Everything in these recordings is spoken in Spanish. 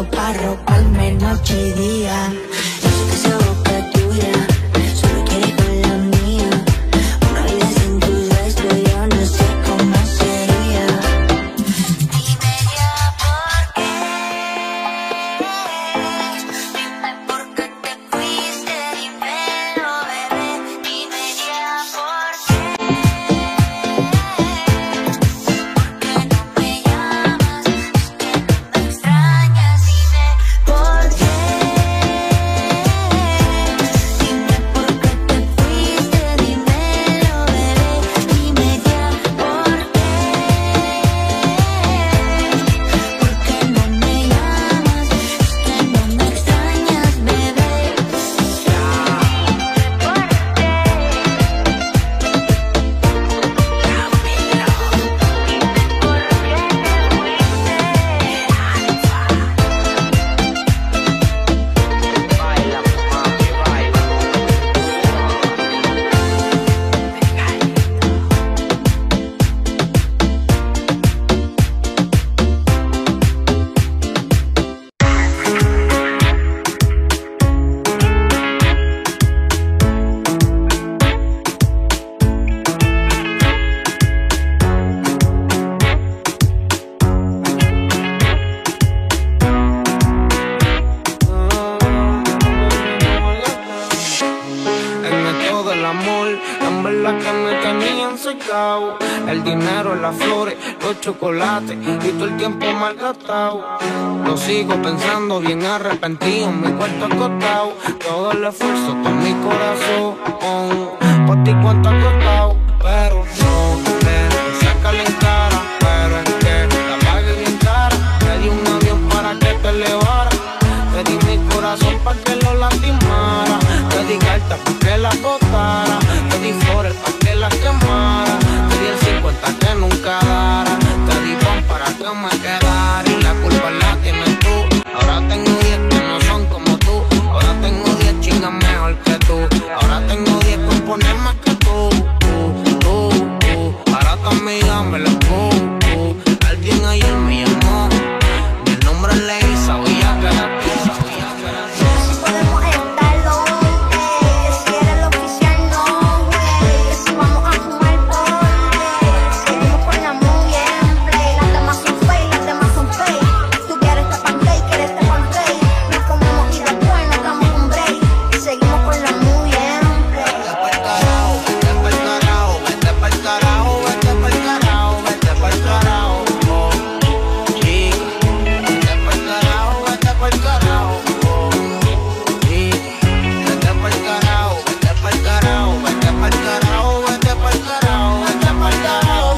solo pa' arroparme noche y día. Yo sé que esa boca es tuya, solo quieres con la mía. Una vida sin tus besos yo no sé cómo sería. Dime ya por qué, dime por qué te fuiste, dímelo bebé. Dime ya por qué, porque no me llamas, es que no me extrañas. Dime por qué, dime por qué te fuiste, dímelo bebé. Dime ya por qué, porque no me llamas, es que no me extrañas, bebé. El método del amor, en verdad que me tenían secado. El dinero, las flores, los chocolates y todo el tiempo malgastado. Lo sigo pensando bien arrepentido, en mi cuarto acostado. Todo el esfuerzo, todo mi corazón, por ti cuánto ha costado. Pero no te sácale en cara, pero es que la pagué bien cara. Te di un avión para que te elevara, te di mi corazón para que lo lastimara. Te di cartas para que la botara, te di flores para que la quemara. Te di el 50 que nunca dara, te di pan para que me quedara. Y la culpa la tienes tú. Ahora tengo 10 que no son como tú. Ahora tengo 10 chingas mejor que tú. Ahora tengo 10 componer más que tú. Ahora tu amiga me la alguien ayer me llamó. Mi nombre es Ley, sabía que era tú. Si podemos estar longe, si eres el oficial no, güey. Si vamos a fumar ponle, seguimos con la movie en play. Las demás son fake, las demás son fake. Tú quieres este pancake, quieres este pancake. Nos comemos y después nos damos un break. Y seguimos con la movie en play. Vete pa'l carajo, vete pa'l carajo, vete pa'l carajo, vete pa'l carajo, vete pa'l carajo. Chica, vete pa'l carajo, vete pa'l carajo. Vete pa'l carajo, vete pa'l carajo, vete pa'l carajo, vete pa'l carajo, vete pa'l carajo.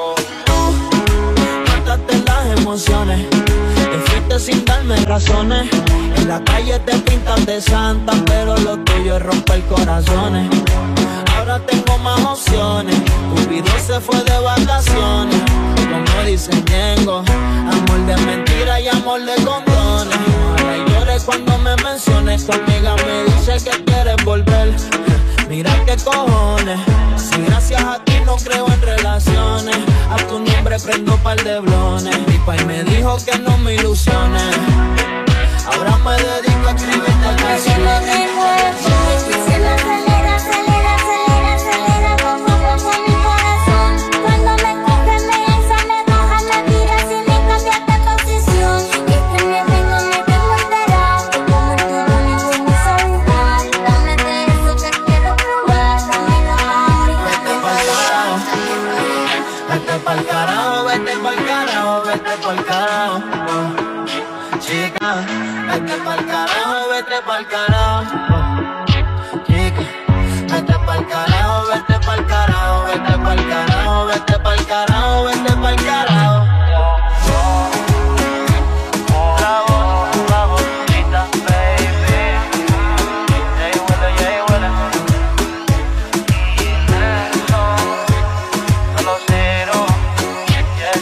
Mataste las emociones, te fuiste sin darme razones. En la calle te pintas de santa, pero lo tuyo es romper corazones. Ahora tengo más opciones, Cupido se fue de vacaciones. Como dicen Ñengo, amor de mentira y amor de condones. Ahora lloré cuando me menciones, tu amiga me dice que quieres volver. Mira qué cojones, si gracias a ti no creo en relaciones. A tu nombre prendo par de blones. Mi pai me dijo que no me ilusiones. Ahora me dedico a escribirte canciones. Acelera, acelera, acelera, acelera, poco mi corazón. Cuando me coges me alza, me baja, me tira sin ni cambiar de posición. Y es que me tengo enterado, como el tuyo ninguno sabe igual. Dame de eso que quiero probar, dámelo mami. Vete pa'l carajo, vete pa'l carajo, vete pa'l carajo. Chica, vete pa'l carajo, vete pa'l carajo. Chica, vete pa'l carajo, vete pa'l carajo, vete pa'l carajo, vete pa'l carajo, vete pa'l carajo. Bravo, bonita, baby. Jay Willa. Y Nelson, solo cero. Yes.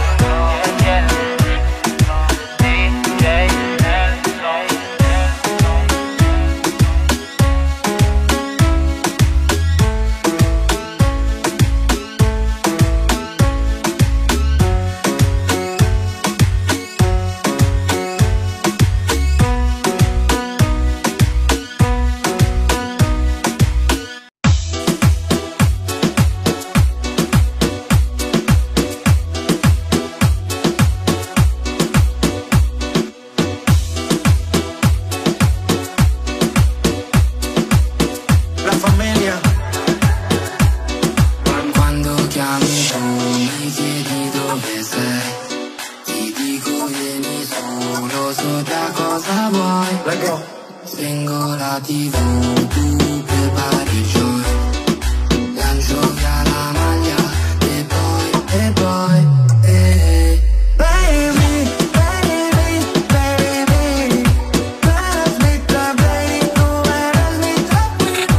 DJ Nelson. vuoi. Let go. Spengo la TV, tu prepari il joy, lancio via la maglia e poi baby, baby, baby, tu eres mi trap lady, tu eres mi trap queen.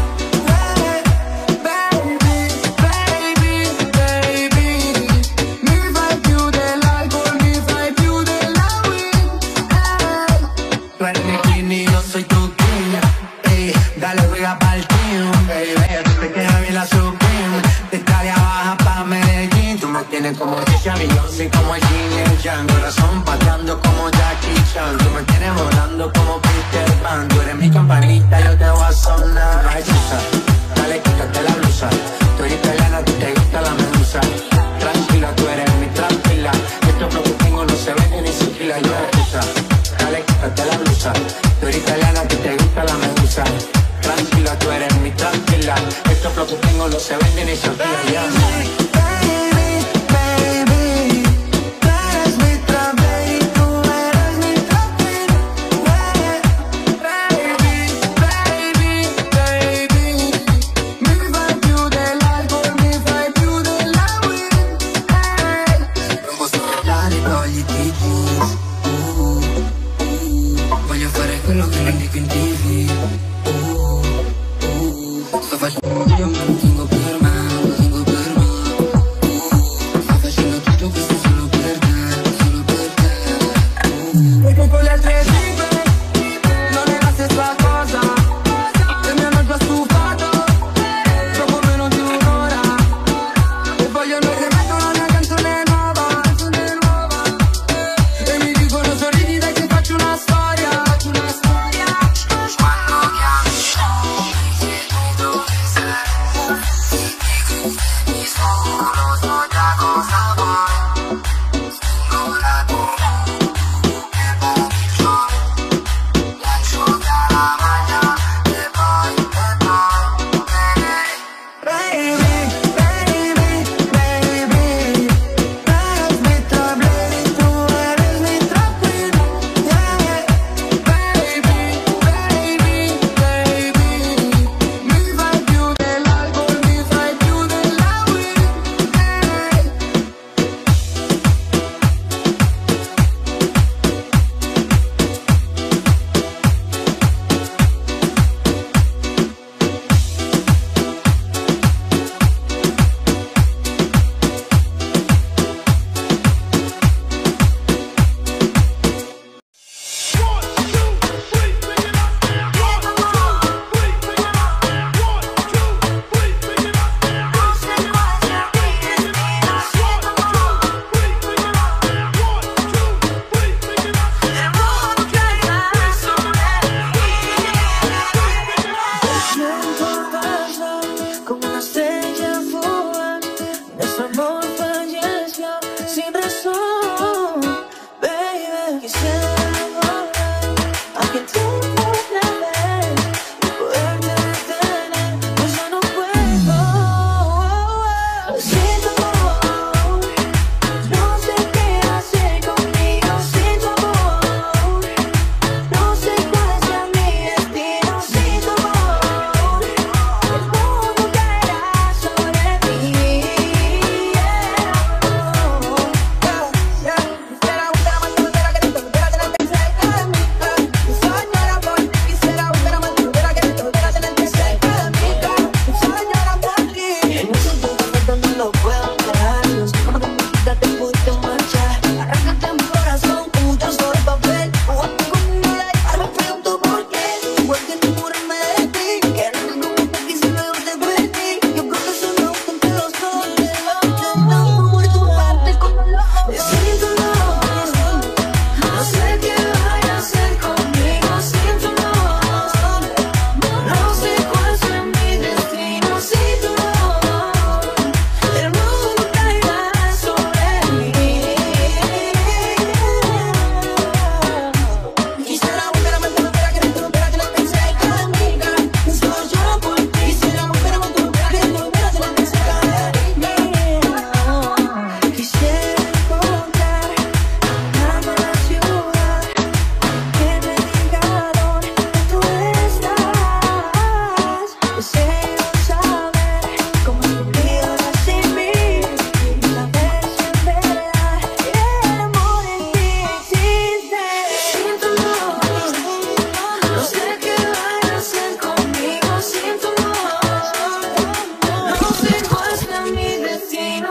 Baby, baby, baby, mi fai più dell'alcol, mi fai più della weed. Tu eres mi queen y yo soy tu king. Dale rueda pa'l team, baby, tú te quedas bien la Supreme. De Italia baja pa' Medellín. Tú me tienes como Tisha Beyoncé, como el Yin y el Yang. Corazón pateando como Jackie Chan. Tú me tienes volando como Peter Pan. Tú eres mi campanita, yo te voy a sonar. No hay excusa, dale quítate la blusa. Tú eres italiana, a ti te gusta la medusa. Tranquila, tú eres mi tranquila. Estos flow que tengo no se venden ni siquiera. Yo excusa, dale quítate la blusa. Tú eres italiana, a ti te gusta la medusa. Tranquila, tú eres mi tranquila. Estos flow que tengo no se venden ni siquiera. Yeah.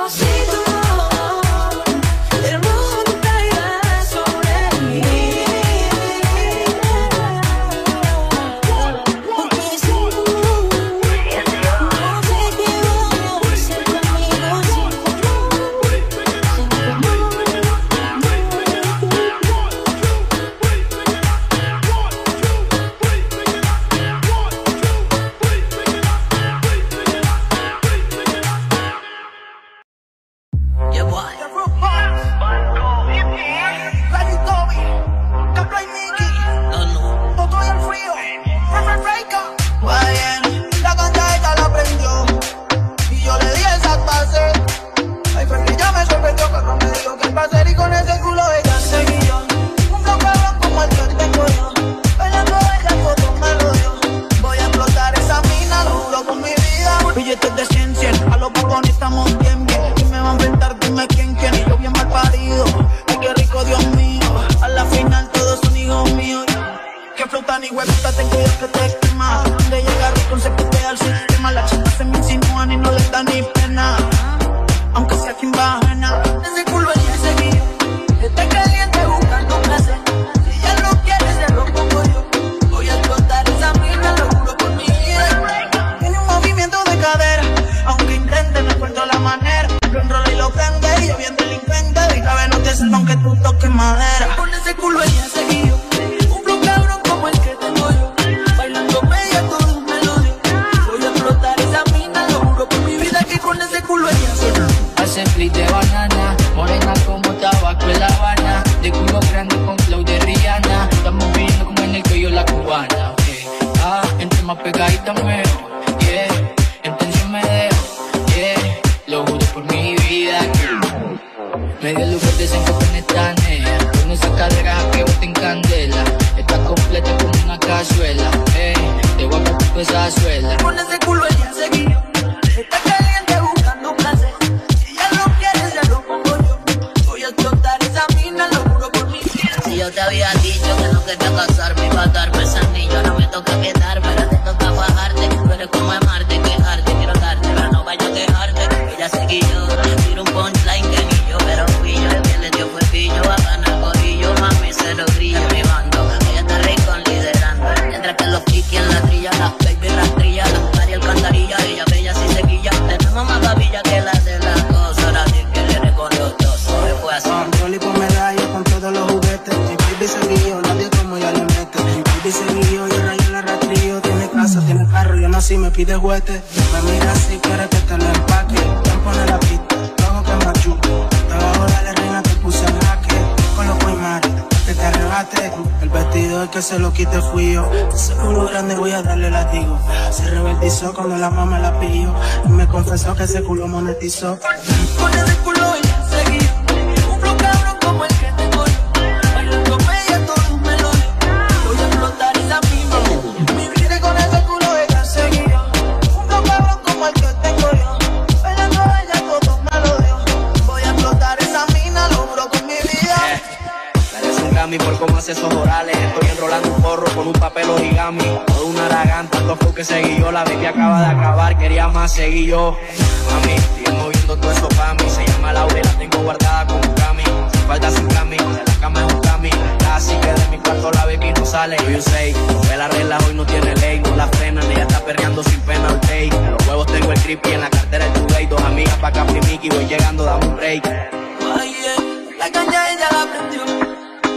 Se lo quite fui yo. Ese culo grande voy a darle latigo. Se revertizó cuando la mamá la pilló y me confesó que ese culo monetizó. Con ese culo ella seguí. Un flow cabrón como el que tengo yo. Bailando media todo un melodía. Voy a explotar esa misma. Mi vida con ese culo ella seguía. Un flow cabrón como el que tengo yo. Bailando ella todo un melodía. Voy a explotar esa mina, lo juro con mi vida. Parece un Grammy por cómo hace esos orales. Estoy enrolando un porro con un papel origami. Todo una aragán, tanto fue que seguí yo. La baby acaba de acabar, quería más, seguí yo. Mami, sigue moviendo todo eso pa' mí. Se llama Laura y la tengo guardada con un Grammy. Sin falta sin Grammy, de la cama es un Grammy. Así que de mi cuarto la baby no sale. Yo sé, rompe la regla, hoy no tiene ley. No la frenan, ella está perreando sin pena al take. En los huevos tengo el creepy, en la cartera el Today. Dos amigas pa' Capri Mickey, voy llegando, dame un break. Ay, la caña ella la prendió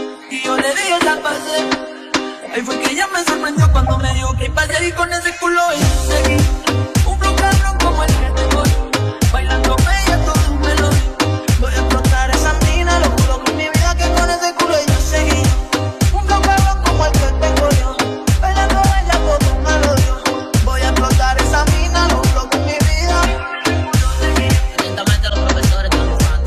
y yo le dije la pasé. Ahí fue que ella me sorprendió cuando me dijo que iba a seguir con ese culo y seguí. Un flow cabrón como el que tengo yo. Bailando bella todo un melodía. Voy a explotar esa mina, lo juro con mi vida que con ese culo yo seguí. Un flow cabrón como el que tengo yo. Bailando ella todo un melodía. Voy a explotar esa mina, lo juro con mi vida. Atentamente los profesores de los fans.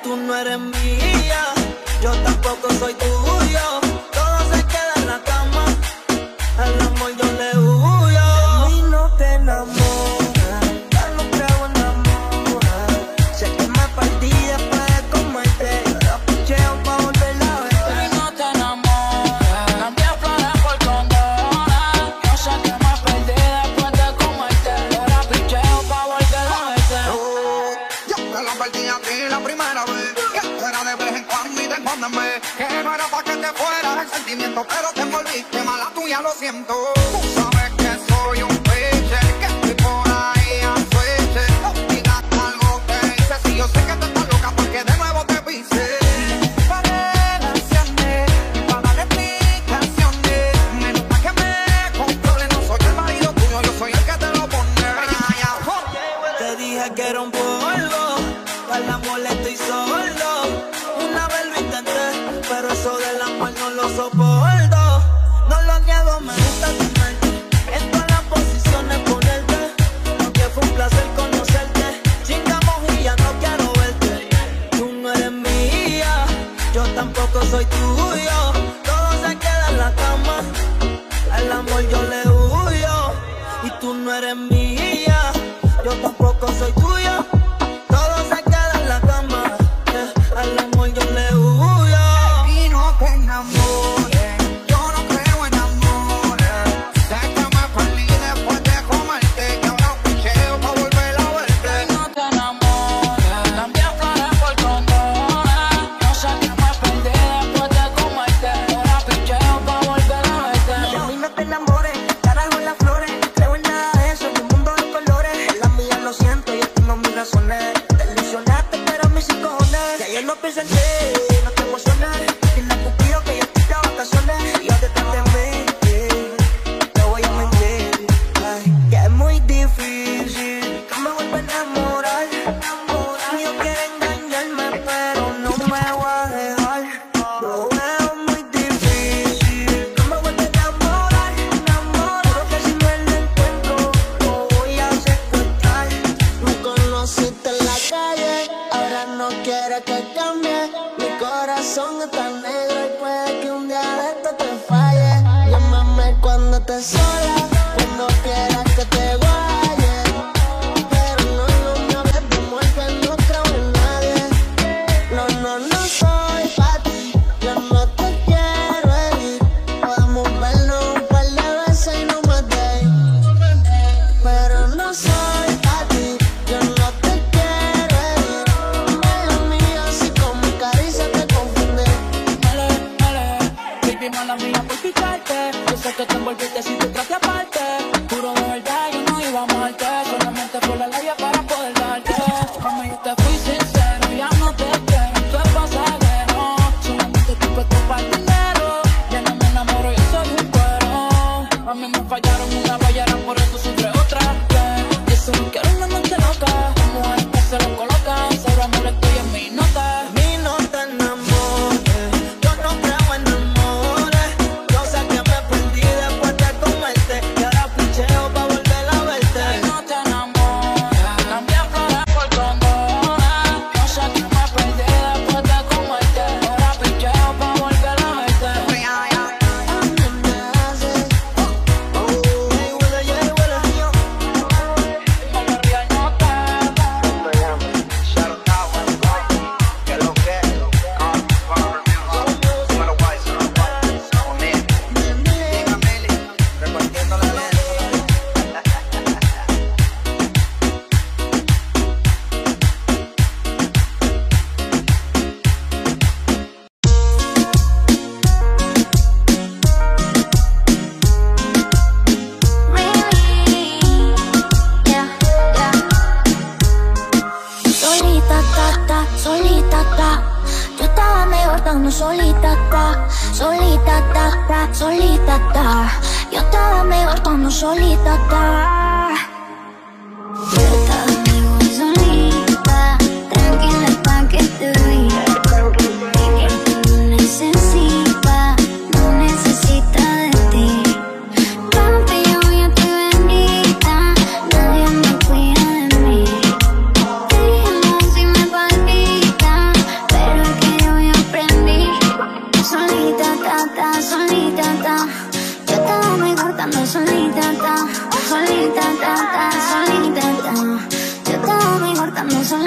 tú no eres mía, yo tampoco soy tuyo. Todo se queda en la cama, al amor yo le huyo. De mí no te enamoras, ya no creo en amor. Sé que me perdí después de comerte, ahora picheo pa' volverla a ver. De mí no te enamoras, cambié flores por condones. Yo sé que me perdí después de comerte, ahora picheo pa' volverla a verte. Yo te lo perdí a ti la primera vez, que era de vez en cuando y de cuando en vez, que no era pa' que te fuera el sentimiento, pero te envolviste, mala tuya, lo siento. Tú sabes que soy un peche, que estoy por ahí a sueche. No digas algo que hice, si yo sé que tú estás loca porque de nuevo te pise. Para relaciones y para darle explicaciones, menos pa' que me controle, no soy el marido tuyo, yo soy el que te lo pone. Te dije que era un polvo, al amor le estoy solo. Una vez lo intenté, pero eso del amor no lo soporto. No lo niego, me gusta tenerte en todas las posiciones, ponerte. Aunque fue un placer conocerte, chingamos y ya no quiero verte. Tú no eres mía, yo tampoco soy tuyo. Todo se queda en la cama, al amor yo le huyo. Y tú no eres mía, yo tampoco soy tuyo. Todo se queda en la cama, al amor yo le huyo. Y no te enamores, yo no creo en amores. Sé que me perdí después de comerte, que ahora picheo pa' volver a verte. De mí no te enamoras, cambié flores por condones. Yo sé que me perdí después de comerte, ahora picheo pa' volver a verte. De mí no te enamores, carajo en las flores. Creo en nada de eso, en un mundo de colores. En la mía lo siento, yo tengo mis razones. Te ilusionaste, pero mis cojones. Y ayer no pensé en ti, no te emociones. Dile a Cupido que yo estoy de vacaciones. Y yo detrás de mí, te voy a mentir. Ay, que es muy difícil que me vuelva a enamorar. Ellos quieren engañarme, pero no me voy a dejar. Lo veo muy difícil que me vuelva a enamorar. Juro que si no lo encuentro, lo voy a secuestrar. Me conociste en la calle, ahora no quiere que cambie. Mi corazón está negro y puede que un día de esto te falle. Llámame cuando estés sola, cuando quieras que te guaye. Pero no me hables de muerte, no creo en nadie. No soy pa' ti, yo no te quiero herir. Podemos vernos un par de veces y no más de ahí. Pero no soy pa' ti, yo no te quiero herir. Mala mía, así con mi caricia te confundí. Baby, mala mía por picarte. Yo sé que te envolviste si te traje aparte. Juro de verdad, yo no iba a amarte. Solamente por la labia para poder darte. Mami, yo te fui sincero, ya no te quiero. Tú es pasajero, solamente tú puestas para el dinero. Ya no me enamoro, yo soy un cuero. A mí me fallaron una ballera, por eso sufre otra vez. Yo solo quiero una noche loca. Mujeres que se lo colocan, sobre amor estoy en mi nota. De mí no te enamores, yo no creo en amores. Yo sé que me perdí después de comerte, y ahora picheo pa' volver a verte. De mí no te enamoras, cambié flores por condones. Yo sé que me perdí después de comerte, ahora picheo pa' volver a verte. Solita está. Yo estaba mejor cuando solita está. Yo estaba mejor solita, tranquila pa' que te vea. Que tú no necesitas, no necesita de ti. Papi, yo ya estoy bendita, nadie me cuida de mí. Déjame si me palpita,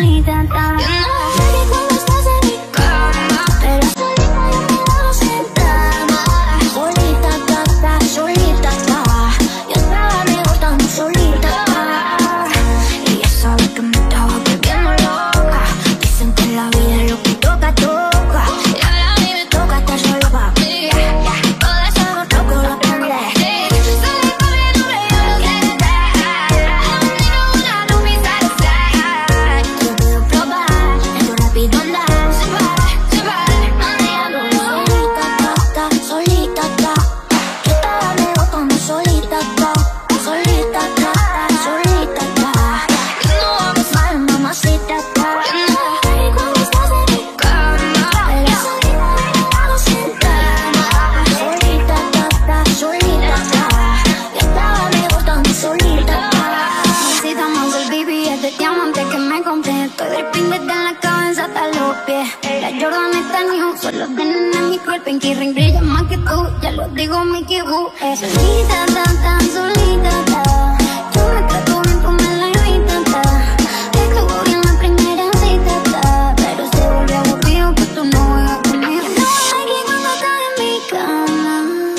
solita está. Yo no sé que cuando estás en mi cama, pero solita yo me bajo sin drama. Solita está, solita está. Yo estaba me gustando solita está. Y ella sabe que me estaba volviendo loca. Dicen que la vida es lo que toca, toca. Y ahora a mí me toca estar solo pa' mí. Todo eso lo toco, lo aprendí. Salí corriendo, yo lo quiero estar. Una no me satisface. Yo puedo probar, esto rápido andar. Se para, manejando solita está, solita está. Yo estaba me gustando solita está. Solita está, solita está. Yo no voy a pasar, mamacita está. Yo no sé cuando estás en mi cama, pero solita me hago sin drama. Solita está, solita está. Yo estaba me gustando solita está. Necesitamos el baby, este diamante que me compré. Estoy dripping desde la cabeza hasta los pies. La Jordan está new, solo tienen en mi cuerpo. Pinky ring brilla más que tú, ya lo digo Mickey Woo. Solita está, solita está. Yo me trato bien, tú me la invitas. Estuvo bien la primera cita está, pero se volvió aburrido que tú no juegas conmigo. No aquí cuando estás en mi cama,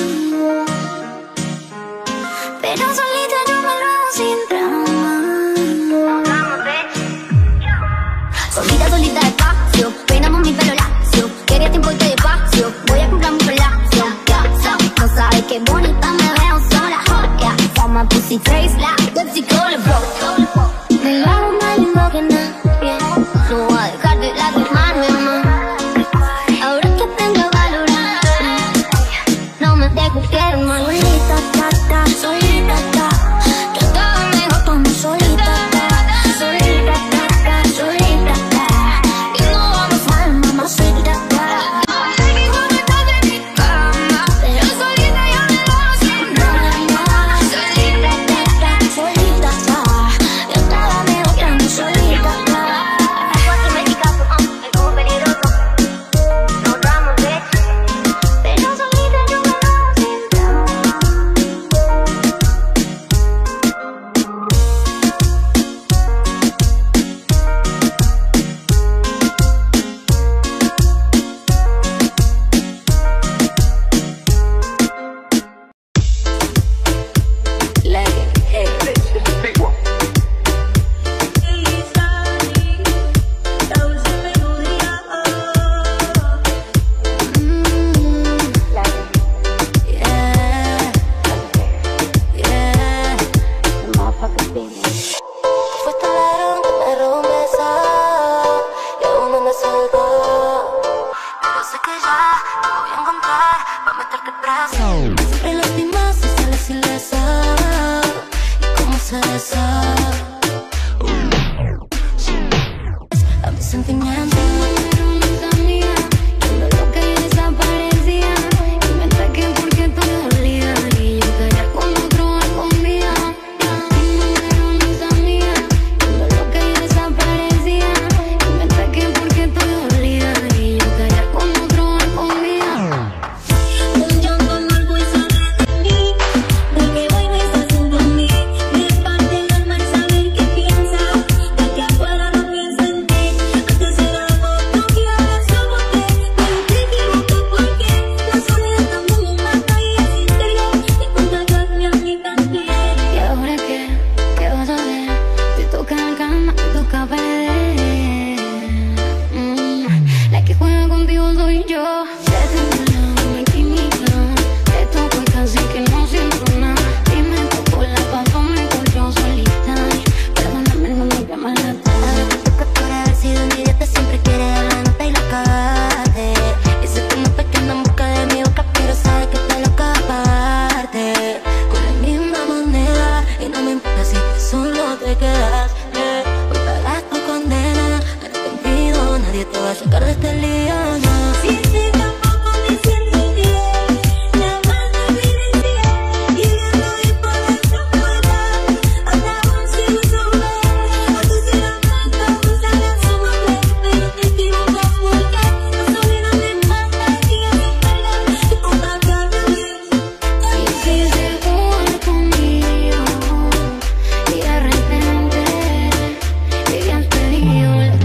pero solita yo me lo hago sin drama. Solita, solita despacio, peinamos mi pelo lacio. Quería tiempo y te despacio, voy a comprar mi palacio. No sabes qué bonita me veo sola. Yeah, for my pussy face like Pepsi Cola, bro. Me lo hago más lindo que nadie. No voy a dejar de lastimarme más. Ahora que aprendo a valorar, no me dejo quedar mal. Solita está, solita está. Yo estaba mejor cuando solita está. Solita está, solita está. Y no vamos a pasar, mamacita está. Sé que cuando estás en mi cama, pero solita yo me lo hago sin drama. Solita está, solita está. Yo estaba mejor cuando solita está. Cuatro mexicanos, el como peligroso. No drama, bitch. Pero solita yo me lo hago sin drama. Fuiste el ladrón que me robó un beso y aún no me salgo. Pero sé que ya te voy a encontrar para meterte preso. Siempre lastimas y sales ilesa. ¿Y cómo se besa? A mis sentimientos no fueron mis amigas. Viendo lo que yo desaparecía. Inventé que porque tú me dolías y yo caía con otro a escondida. No fueron mis amigas. Viendo lo que yo desaparecía. Inventé que porque tú me dolías y yo caía con otro a escondida. Un llanto amargo y sale de mí. De que hoy no estás junto a mí. Me parte el alma al saber que piensas. De que afuera no piensa en ti. Antes éramos novios, ahora somos tres. Pero te equivocas porque la soledad también me mata y es interior. Te contagias mi amiga también. ¿Y ahora qué? ¿Qué vas a hacer? Te toca la cama, te toca perder. La que juega contigo soy yo. Te tengo al lado, no hay química. Te toco y casi que no siento nada. Si me toco la papa me colgó solita. Perdóname, no me llamas la tarde. Te toca por haber sido un idiota. Siempre quiere dar la nota y la cagaste. Y sé que no te queda en busca de mi boca, pero sabes que te lo aparte. Con la misma moneda y no me importa si tú solo te quedaste. Hoy pagas tu condena, arrepentido, nadie te va a sacar de este lío, no. Si ese tampoco me siento bien, la mano evidencia y viendo y por dentro fuera, andamos sin resolver. A tu ser amante, usaré su nombre, pero te equivocas porque la soledad me mata y a mi perder te contagias de mí. Y si se juega conmigo y de repente llegué al pedido,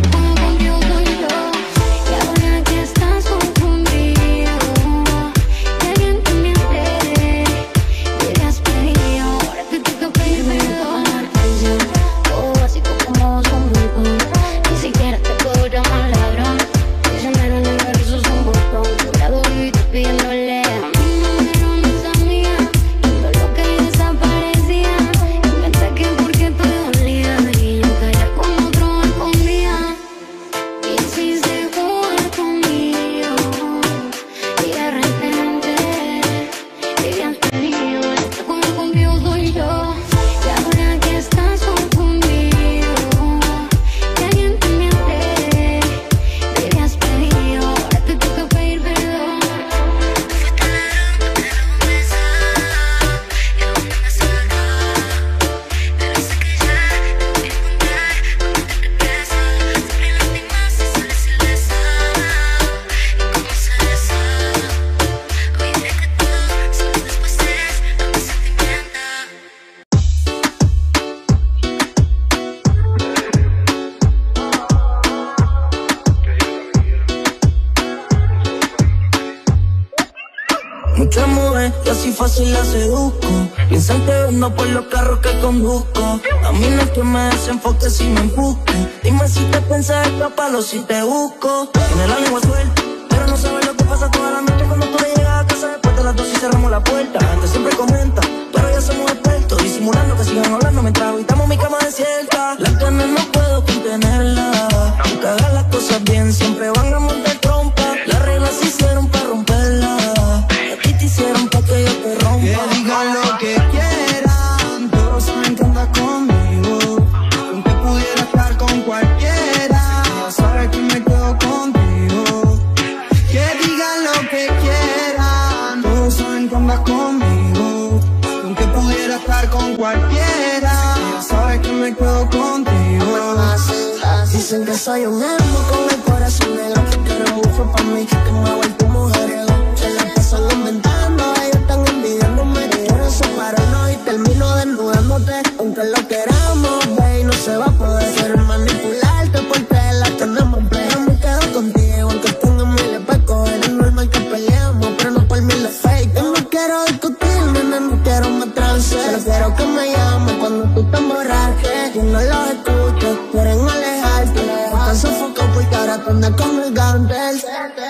que así fácil la seduzco. Piensa en te vendo por los carros que conduzco. A mí no es que me desenfoque si me busco. Dime si te piensas escaparlo si te busco. Tiene la lengua suelta, pero no sabes lo que pasa toda la noche cuando tú le llegas a casa. Después de las 2 y cerramos la puerta. La gente siempre comenta, pero ya somos expertos, disimulando que sigan hablando mientras habitamos mi cama desierta. Las ganas no puedo contenerlas. Aunque hagas las cosas bien, siempre van a montar trompa. Las reglas se hicieron para romperlas. A ti te hicieron para que yo te rompa. Que digan lo que quieran, todos saben que andas conmigo. Aunque pudiera estar con cualquiera, ya sabes que me quedo contigo. Que digan lo que quieran, todos saben que andas conmigo. Aunque pudiera estar con cualquiera, ya sabes que me quedo contigo. Dicen que soy un emo con el corazón negro, que eres mucho pa' mí, que me ha vuelto mujeriego. Se la pasan inventando, ellos están envidiando, me quieren separarnos y termino desnudándote. Aunque lo queramos, baby, no se va a poder. Quiero manipularte porque la tenemos en play. Me quedo contigo, aunque tengan miles para coger. Es normal que peleamos, pero no por miles fake. Yo no quiero discutir, nena, no quiero matarse. Solo quiero que me llames cuando tú te emborraches. Yo no los escucho, quieren alejarte. Están sofocados porque ahora te andas con el gantel.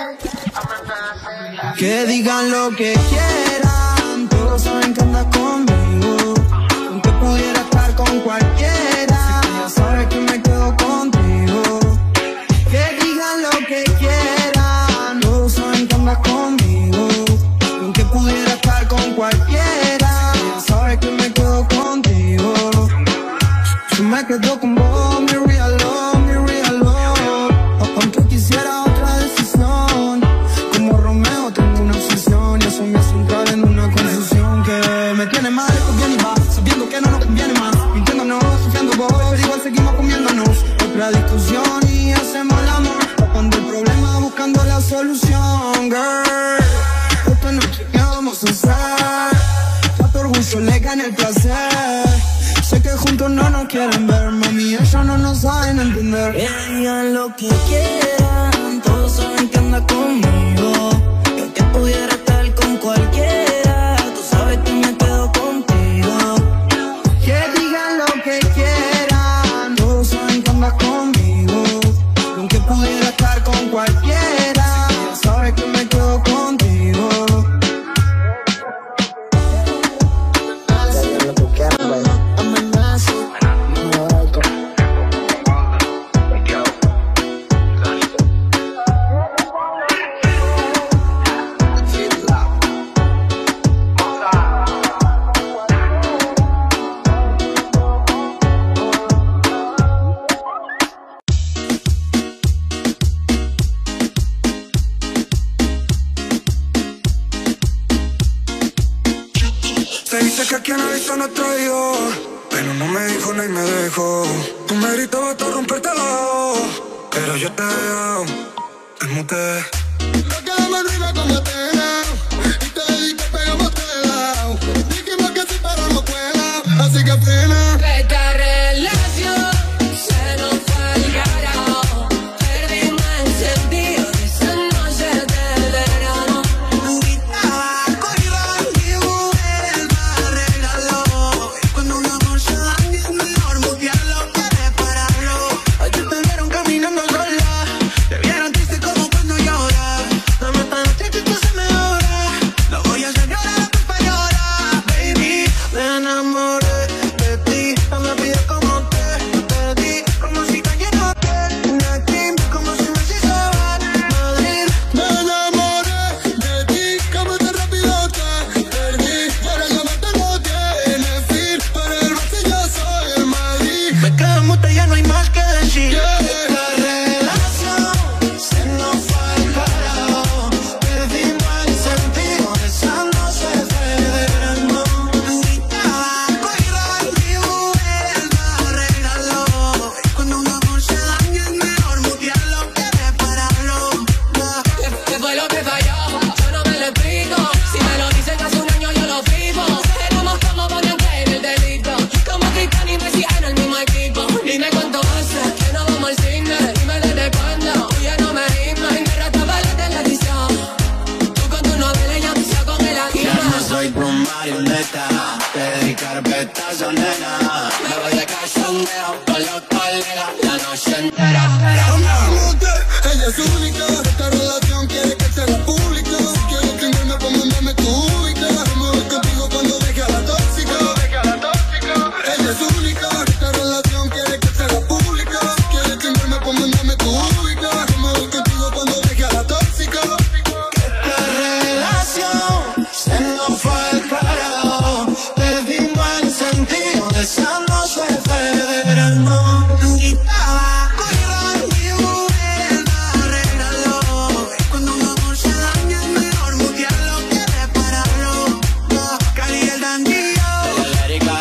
Que digan lo que quieran, todos saben que andas conmigo. Aunque pudiera estar con cualquiera, ya sabes que me quedo contigo. Que digan lo que quieran, todos saben que andas conmigo. Aunque pudiera estar con cualquiera, ya sabes que me quedo contigo. Yo me quedo con vos, mi real love, mi real love. Aunque quisiera otra decisión, como Romeo tengo una obsesión y eso me hace entrar en una confusión que me tiene mal, pues bien y va, sabiendo que no nos conviene más, mintiéndonos, sufriendo vos, pero igual seguimos comiéndonos. Otra discusión y hacemos el amor, tapando el problema, buscando la solución, girl. Esta noche ¿qué vamos a hacer? Ya tu orgullo le gana el placer. Sé que juntos no nos quieren ver, mami, ellos no nos saben entender. Que digan lo que quieran, todos saben que anda conmigo. Yo que pudiera estar con cualquiera, tú sabes que me quedo contigo. Que digan lo que quieran, todos saben que andas conmigo. Aunque pudiera estar con cualquiera, ya sabes que me quedo contigo. Que digan lo que quieran, baby. Te dice que a quien avisó no traigo, pero no me dijo ni me dejó. Tú me gritabas hasta romperte la voz, pero yo te dejo, te muté. No quedamos arriba como te y te dediqué, pegamos tela. Dijimos que sí, pero no cuela, así que frena. Esta relación se nos fue al carajo. Perdimos el sentido de esa noche de verano. Estaba con Iván y mujer para arreglarlo. Cuando un amor se daña es mejor mutearlo que repararlo. Ayer te vieron caminando sola, te vieron triste como cuando lloras. Dame esta noche que esto se mejora. Lo voy a hacer llorar para llorar, baby. Me enamoré de ti, no me pides como te perdí, como si te lleno de ti, como si me hiciese Madrid. Me enamoré de ti, como tan rápido te perdí. Ahora el amor no tiene fin, pero el resto yo soy el Madrid. Me quedo muta, ya no hay más que decir. La relación se nos fue al carajo. Perdimos el sentido de esa noche de verano. Estaba con Iván y mujer para arreglarlo. Cuando un amor se daña es mejor mutearlo que repararlo. ¿Qué fue lo que falló? Yo no me lo explico. Si me lo dicen hace un año yo lo vivo. Éramos como Bonnie and Clyde en el delito, como Cristiano y Messi en el mismo equipo. Dime cuánto hace que no vamos al cine. Dime estás soltera. Me voy de cachondeo con los colegas la noche entera. Ella es única, esta relación quiere que se haga pública. Quiero chingarme pa' mandarme tu ubica. Me voy contigo cuando deje a la tóxica. Ella es única, esta relación quiere que se haga pública. Quiere chingarme pa' mandarme tu ubica. Me voy contigo cuando deje a la tóxica. Esta relación se nos fue al carajo. Perdimos el sentido de esa noche de verano. Gritaba, corran mi mujer, arréglalo. Cuando un amor se daña es mejor mutearlo que repararlo. Cali el dandillo. Lérica.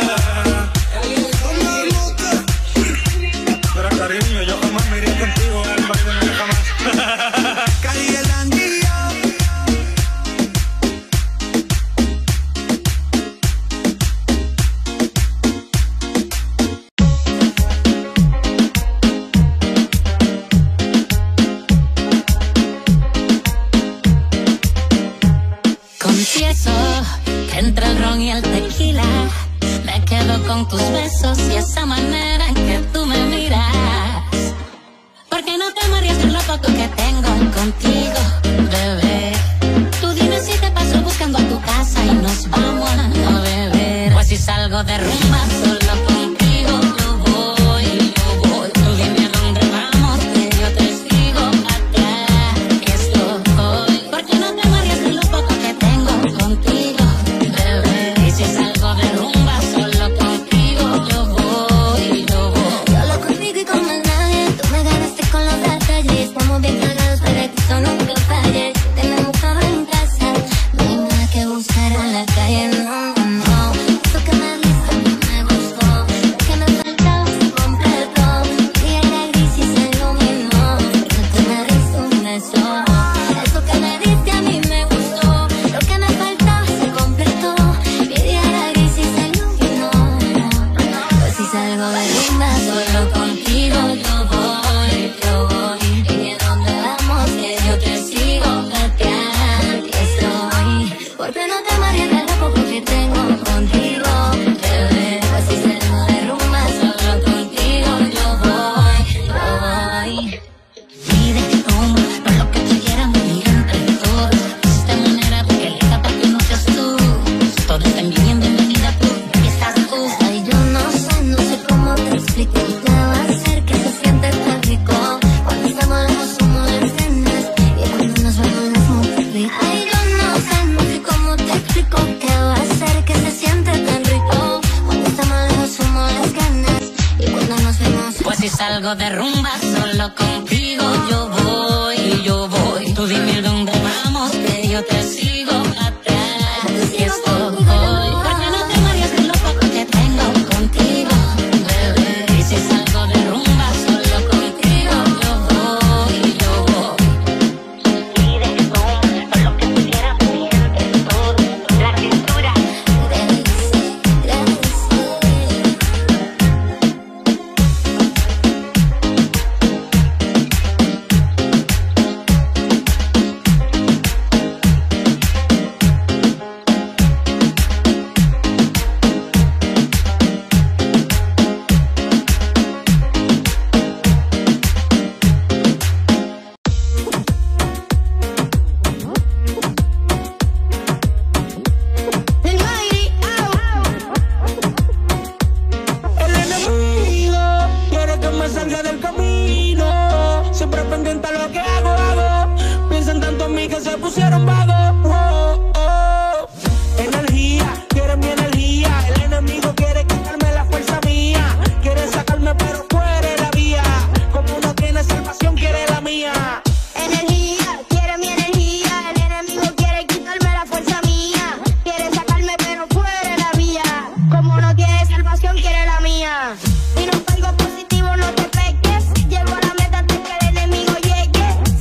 Pero cariño, yo jamás me iría contigo al baile, no jamás. Cali el dandillo. Confieso que entre el ron y el tequila me quedo con tus besos y esa manera en que tú me miras. Porque no te mareas con lo poco que tengo contigo, bebé. Tú dime si te paso buscando a tu casa y nos vamos a beber. Pues si salgo de rumba solo contigo yo voy. Tú dime a dónde vamos que yo te sigo atrás. Estoy. Porque no te mareas con lo poco que tengo contigo, bebé. Y si salgo de rumba solo contigo yo voy. Solo contigo y con más nadie. Tú me ganaste con los detalles. Estamos bien cargados para que eso nunca falle. Te me buscaba en casa. No hay nada que buscar en la calle, no. Eso que me diste a mí me gustó. Lo que me faltaba se completó. Y era gris y se iluminó. Eso que me diste un beso. Eso que me diste a mí me gustó. Lo que me faltaba se completó. Y era gris y se iluminó. Pues si salgo de rumba solo contigo yo voy. Y a donde vamos que yo te sigo atrás. Aquí estoy. Porque no te mareas de lo poco que tengo contigo, bebé. Pues si salgo de rumba solo contigo yo voy. Pide no lo que tú quieras, muy entre todos. Esta manera pequeñita para que no seas tú. Todos están bien, bienvenida tú. Aquí estás tú. Ay, yo no sé cómo te explico. ¿Qué va a hacer que se siente tan rico? Cuando estamos lejos somos escenas y cuando nos vemos las multiplicamos. Ay, yo no sé cómo te explico. ¿Qué va a hacer que se siente tan rico? Cuando estamos lejos somos las ganas y cuando nos vemos. Pues si salgo de rumba solo contigo yo voy. Tú dime a dónde vamos que yo te sigo atrás. Aquí estoy. Porque no te mareas con lo poco que tengo contigo, bebé. Y si salgo de rumba solo contigo yo voy. Pide todo lo que tú quieras, mientes todo. La cintura. El enemigo quiere que me salga del camino. Siempre pendiente a lo que hago. Piensan tanto en mí que se pusieron vagos. Energía, quiere mi energía. El enemigo quiere quitarme la fuerza mía. Quiere sacarme pero fuera de la vía. Como no tiene salvación, quiere la mía. Energía, quiere mi energía. El enemigo quiere quitarme la fuerza mía. Quiere sacarme pero fuera de la vía. Como no tiene salvación, quiere la mía. Y no caigo positivo, no te peques. Llego a la meta antes que el enemigo llegue.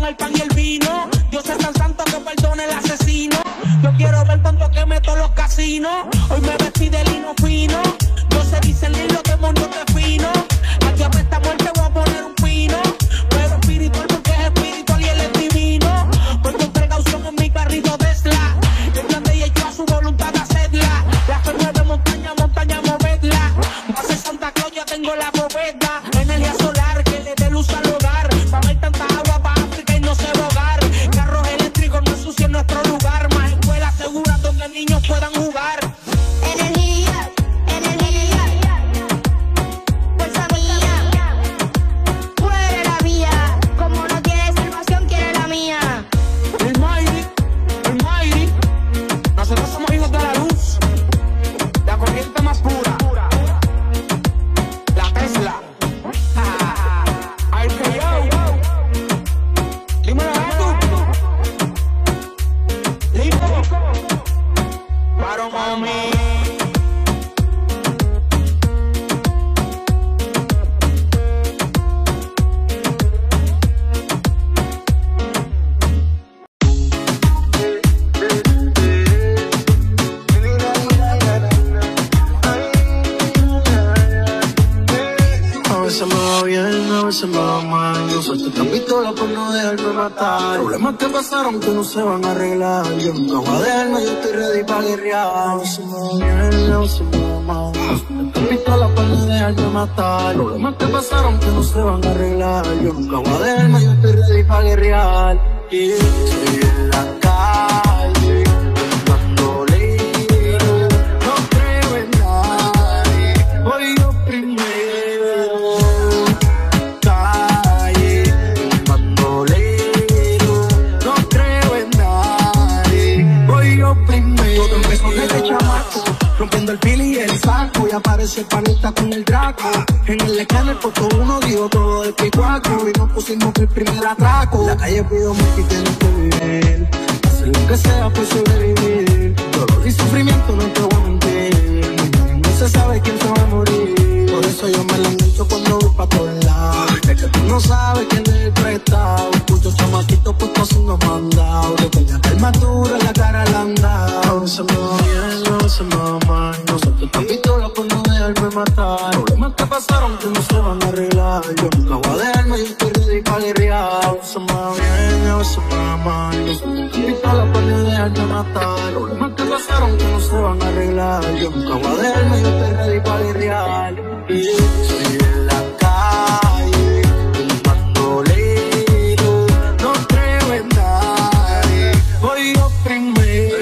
con el pan y el vino. Dios es tan santo que perdone el asesino. Yo quiero ver cuánto que meto los casinos. Hoy me vestí de lino fino. No se dice ni los demonios de fino. Aquí a esta muerte voy a poner un pino. Pero espiritual porque es espiritual y él es divino. Voy con precaución en mi carrito Tesla. El plan de ella yo a su voluntad hacerla. La fe mueve montaña, montaña moverla. No hace Santa Claus, ya tengo la bóveda. Energía solar que le dé luz al hogar. Pa' ver tanta agua pa' África y no se rogar. Carros eléctricos no ensucien nuestro lugar. Más escuelas seguras donde niños puedan jugar. Energía, energía, fuerza mía, tú eres la mía, como no tiene salvación quiere la mía. El Mighty, nosotros somos hijos de la luz, la corriente más pura, la Tesla. Ay, que yo, dímelo tú, listo, paro mami. A veces me va bien, a veces me va mal. Yo solté esta pistola por no dejarme matar. Problemas que pasaron que no se van a arreglar. Yo nunca voy a dejarme, yo estoy ready para guerrear. A veces me va bien, a veces me va mal. Yo solté esta pistola por no dejarme matar. Problemas que pasaron que no se van a arreglar. Yo nunca voy a dejarme, yo estoy ready para guerrear. Y estoy en la calle, bandolero, no creo en nadie. Voy yo primero. Rompiendo el pili y el saco. Y aparece el panita con el Draco. En el escáner puesto uno dio todo de picuaco. Y nos pusimos el primer atraco. La calle pidió mucho y tiene que vivir. Hacer lo que sea por sobrevivir. Dolor y sufrimiento no te voy a mentir. No se sabe quién se va a morir. Por eso yo me la engancho cuando voy pa' todos lados. Es que tú no sabes quién es el prestado. Muchos chamaquitos puestos haciendo mandados. De peña que el maduro en la cara le han dado. A veces me va bien, a veces me va mal. No solté esta pistola por no dejarme matar. Problemas que pasaron que no se van a arreglar. Yo nunca voy a dejarme, yo estoy ready para guerrear. A veces me va bien, a veces me va mal. No solté esta pistola por no dejarme matar. Problemas que pasaron que no se van a arreglar. Yo nunca voy a dejarme, yo estoy ready para guerrear. Y estoy en la calle, un bandolero, no creo en nadie. Voy yo primero.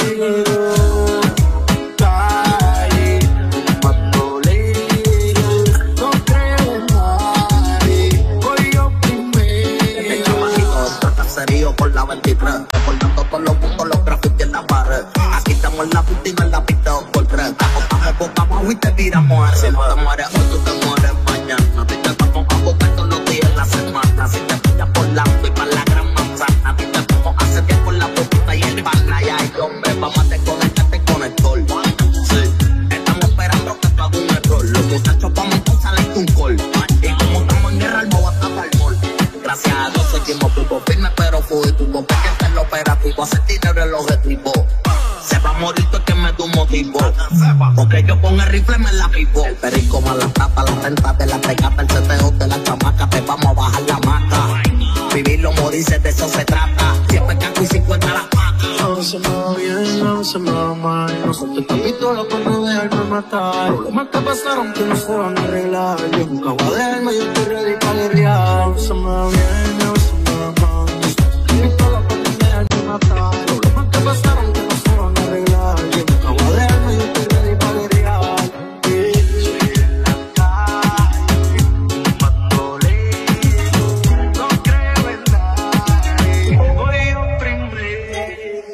Por la 23, recordando todos los puntos, los grafitis en la pared. Aquí estamos en la puta y no en la pista por tres. Estamos boca abajo y te tiramos a Si no te mueres hoy, tú te mueres mañana. A ti te vamos a botar todos los días en la semana. Si te pillas por la y para la gran manzana. A ti te vamos a hacer tiempo en la boquita y el pana. Y ay, hombre, vamos a desconectarte con el gol. Sí, estamos esperando que tú hagas un error. Los muchachos vamos a salir un gol. Y como estamos en guerra, el bobo está para el gol. Gracias a Dios seguimos vivos firmes pero fugitivos. Pendiente en lo operativo, hacer dinero el objetivo. Se va a morir tú es que me da un motivo. Porque yo con el rifle me la vivo. El perico más la tapa, la renta de la regata, el seteo de la chamaca. Te vamos a bajar la maca. Vivirlo, morirse, de eso se trata. Siempre caco y 50 las patas. A veces me va bien, a veces me va mal. No solté esta pistola por no dejarme matar. Problemas que pasaron que no se van a arreglar. Yo nunca voy a dejarme, yo estoy ready para guerrear. A veces me va bien, a veces me va mal. No solté esta pistola por no dejarme matar. Problemas que pasaron que no se van a arreglar. Yo nunca voy a dejarme, yo estoy ready para guerrear. Soy en la calle, un bandolero, no creo en nadie. Voy yo primero.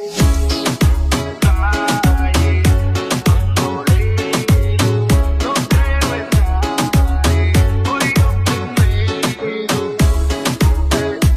Calle, bandolero, no creo en nadie. Voy yo primero.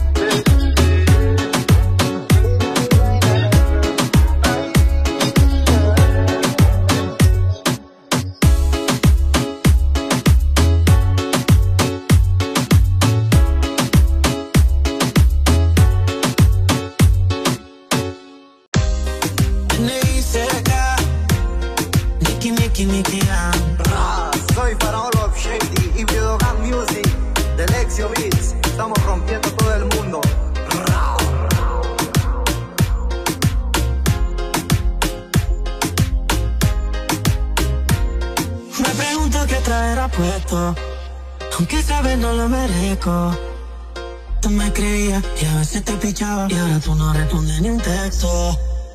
Nicky Jam. Soy Faraón Love Shady y Videogang Music de Lexio Beats. Estamos rompiendo todo el mundo. Me pregunto qué traerá puesto, aunque sabes no lo merezco. Tú me escribías y a veces te pichaba y ahora tú no respondes ni un texto.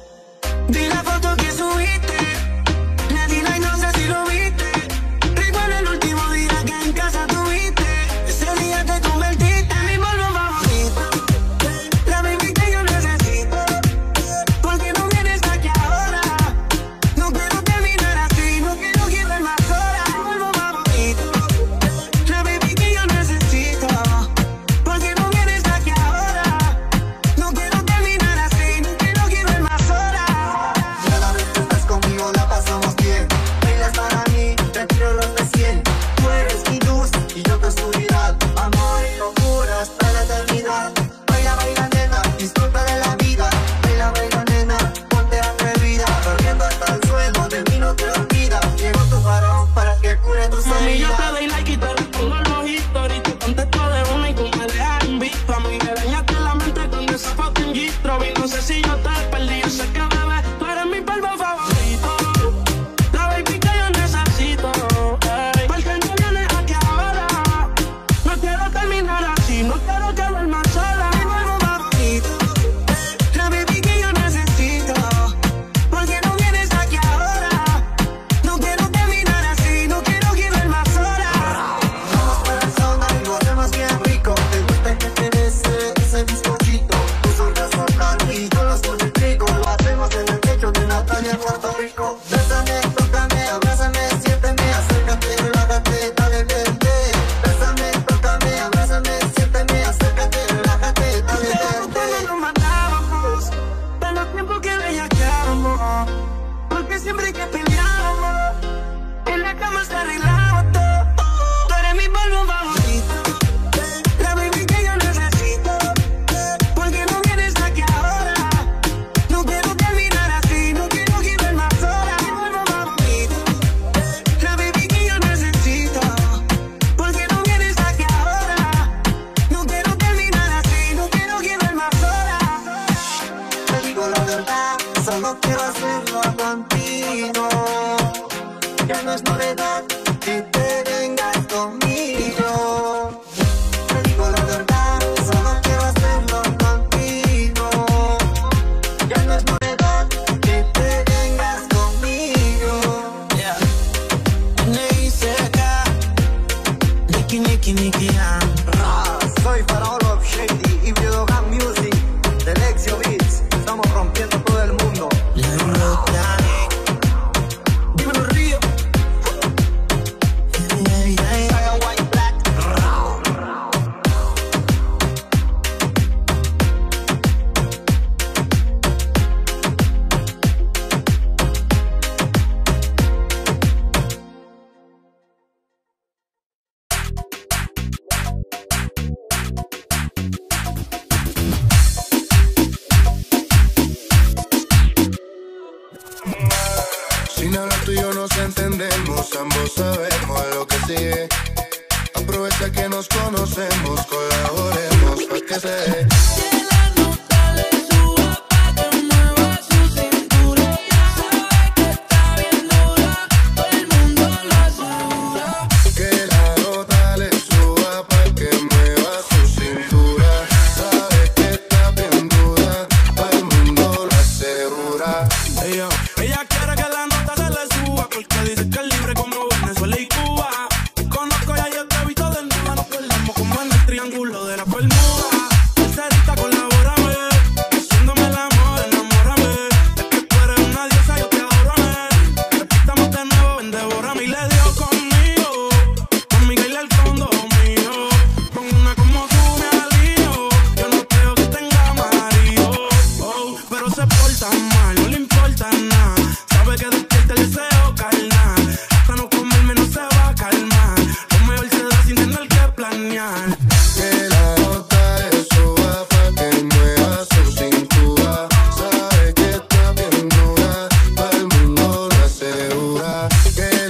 Vi la foto que subiste, le di like, no sé si lo viste. Recuerdo el último día que en casa tuviste. Ese día te convertiste en mi polvo favorito, la baby que yo necesito. Porque no vienes aquí ahora, no quiero terminar así, no quiero que ver más horas. Mi polvo favorito, la baby que yo necesito. Porque no vienes aquí ahora, no quiero terminar así, no quiero que ver más horas. Cada vez que estás conmigo la pasamos bien. Bailas para mí, te tiro los de 100. Tú eres mi luz y yo tu oscuridad. Amor y locura hasta la eternidad. Baila, baila nena, disfruta de la vida. Baila, baila nena, ponte atrevida. Corriendo hasta el suelo, de mí no te olvidas. Llegó tu varón para que cure tus Mami, yo heridas. te doy like y te respondo los historias. Te contesto de una y tú me dejas en visto. A mí me dañaste la mente con esa fucking gistro. Y no sé si yo te perdí, yo sé que bebé, tú eres mi polvo favorito, la baby que yo necesito. Ey, porque no vienes aquí ahora, no quiero terminar así, no quiero quedar más sola. Mi polvo favorito, la baby que yo necesito. Porque no vienes aquí ahora, no quiero terminar así, no quiero quedar más sola. Vamos para la zona y lo hacemos bien rico. Te gusta que te bese ese bizcochito. Tú surcas local y yo los multiplico. Lo hacemos en el techo de Natalia, Puerto Rico. Bésame, tócame, abrázame, siénteme, acércate, relájate, dale, vente. Bésame, tócame, abrázame, siénteme, acércate, relájate, dale, Cuando vente. nos matábamos, de los tiempos que bellaqueábamos, porque siempre que peleábamos, en la cama se arreglaba todo. Tú eres mi polvo favorito, la baby que yo necesito. Porque no vienes aquí ahora, no quiero terminar así, no quiero quedar más horas. Mi polvo favorito, la baby que yo necesito. Porque no vienes aquí ahora, no quiero terminar así, no quiero quedar más horas. Te digo la verdad, solo quiero hacerlo contigo. Ya no es novedad que te vengas conmigo. Te digo la verdad, solo quiero hacerlo contigo. Ya no es novedad que te vengas conmigo. Yeah. N.I.C.K. Nicky Jam. Soy Faraón Love Shady y Videogang Music de Lexio Beats. Estamos rompiendo todo el mundo. La Roca. Dímelo, Río. Saga White Black. Si nada tú y yo nos entendemos, ambos sabemos lo que sigue. Aprovecha que nos conocemos, colaboremos pa' que se dé. Que la nota le suba pa' que mueva su cintura. Sabe que está bien dura, pa' el mundo lo asegura. Ella quiere que la nota se le suba, porque dice que es libre como Venezuela y Cuba. Conozco ya, yo te he visto desnuda, nos perdemos como en el triángulo de la Bermuda. Parcerita, colabórame, haciéndome el amor, enamórame. Es que tú eres una diosa, yo te adoro, repitamos de nuevo, ven, devórame. Y le dio conmigo y al fondo mío. Con una como tú me alío, yo no creo que tenga marido. Oh, pero se porta mal, no le importa nada. Sabe que despierta el deseo carnal. Hasta no comerme no se va a calmar. Lo mejor se da sin tener que planear. Que la nota le suba pa' que mueva su cintura. Sabe que está bien dura, pa' el mundo lo asegura. Que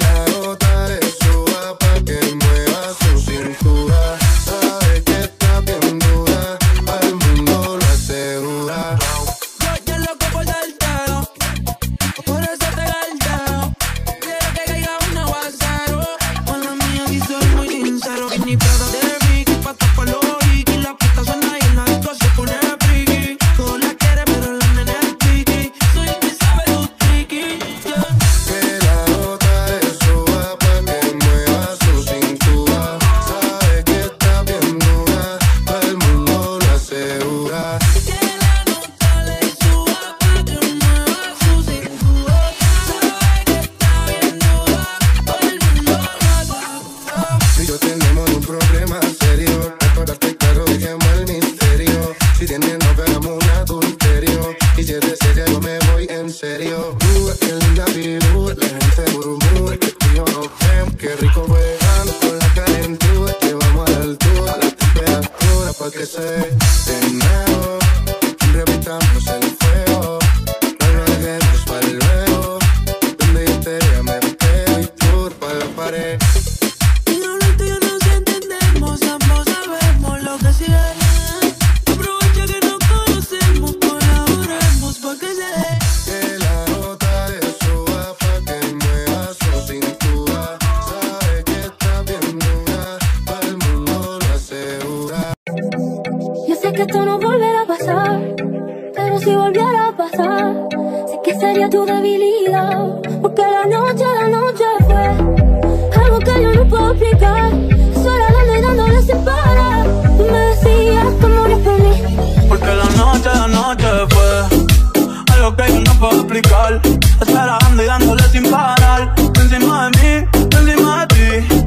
con adulterio. Y si eres seria yo me voy en serio. Qué linda figura, la gente murmura que tú y yo nos vemos. Qué rico juegando con la calentura. Que vamos a la altura, a la temperatura pa' que se de nuevo. Repitamos el fuego. No lo dejemos para luego. Donde yo te llame pego y tour pa' la pared. Y no lo tuyo nos entendemos, ambos sabemos lo que sigue. Aprovecha que nos conocemos, colaboremos pa' que se dé. Que la nota le suba pa' que mueva su cintura. Sabe que está bien dura, pa' el mundo lo asegura. Yo sé que esto no volverá a pasar, pero si volviera a pasar, sé que sería tu debilidad. Porque la noche fue algo que yo no puedo explicar. Sola dando y dándole sin parar. Tú me decías que morías por mí. Porque la noche fue algo que yo no puedo explicar. Esperando y dándole sin parar. Encima de mí, encima de ti.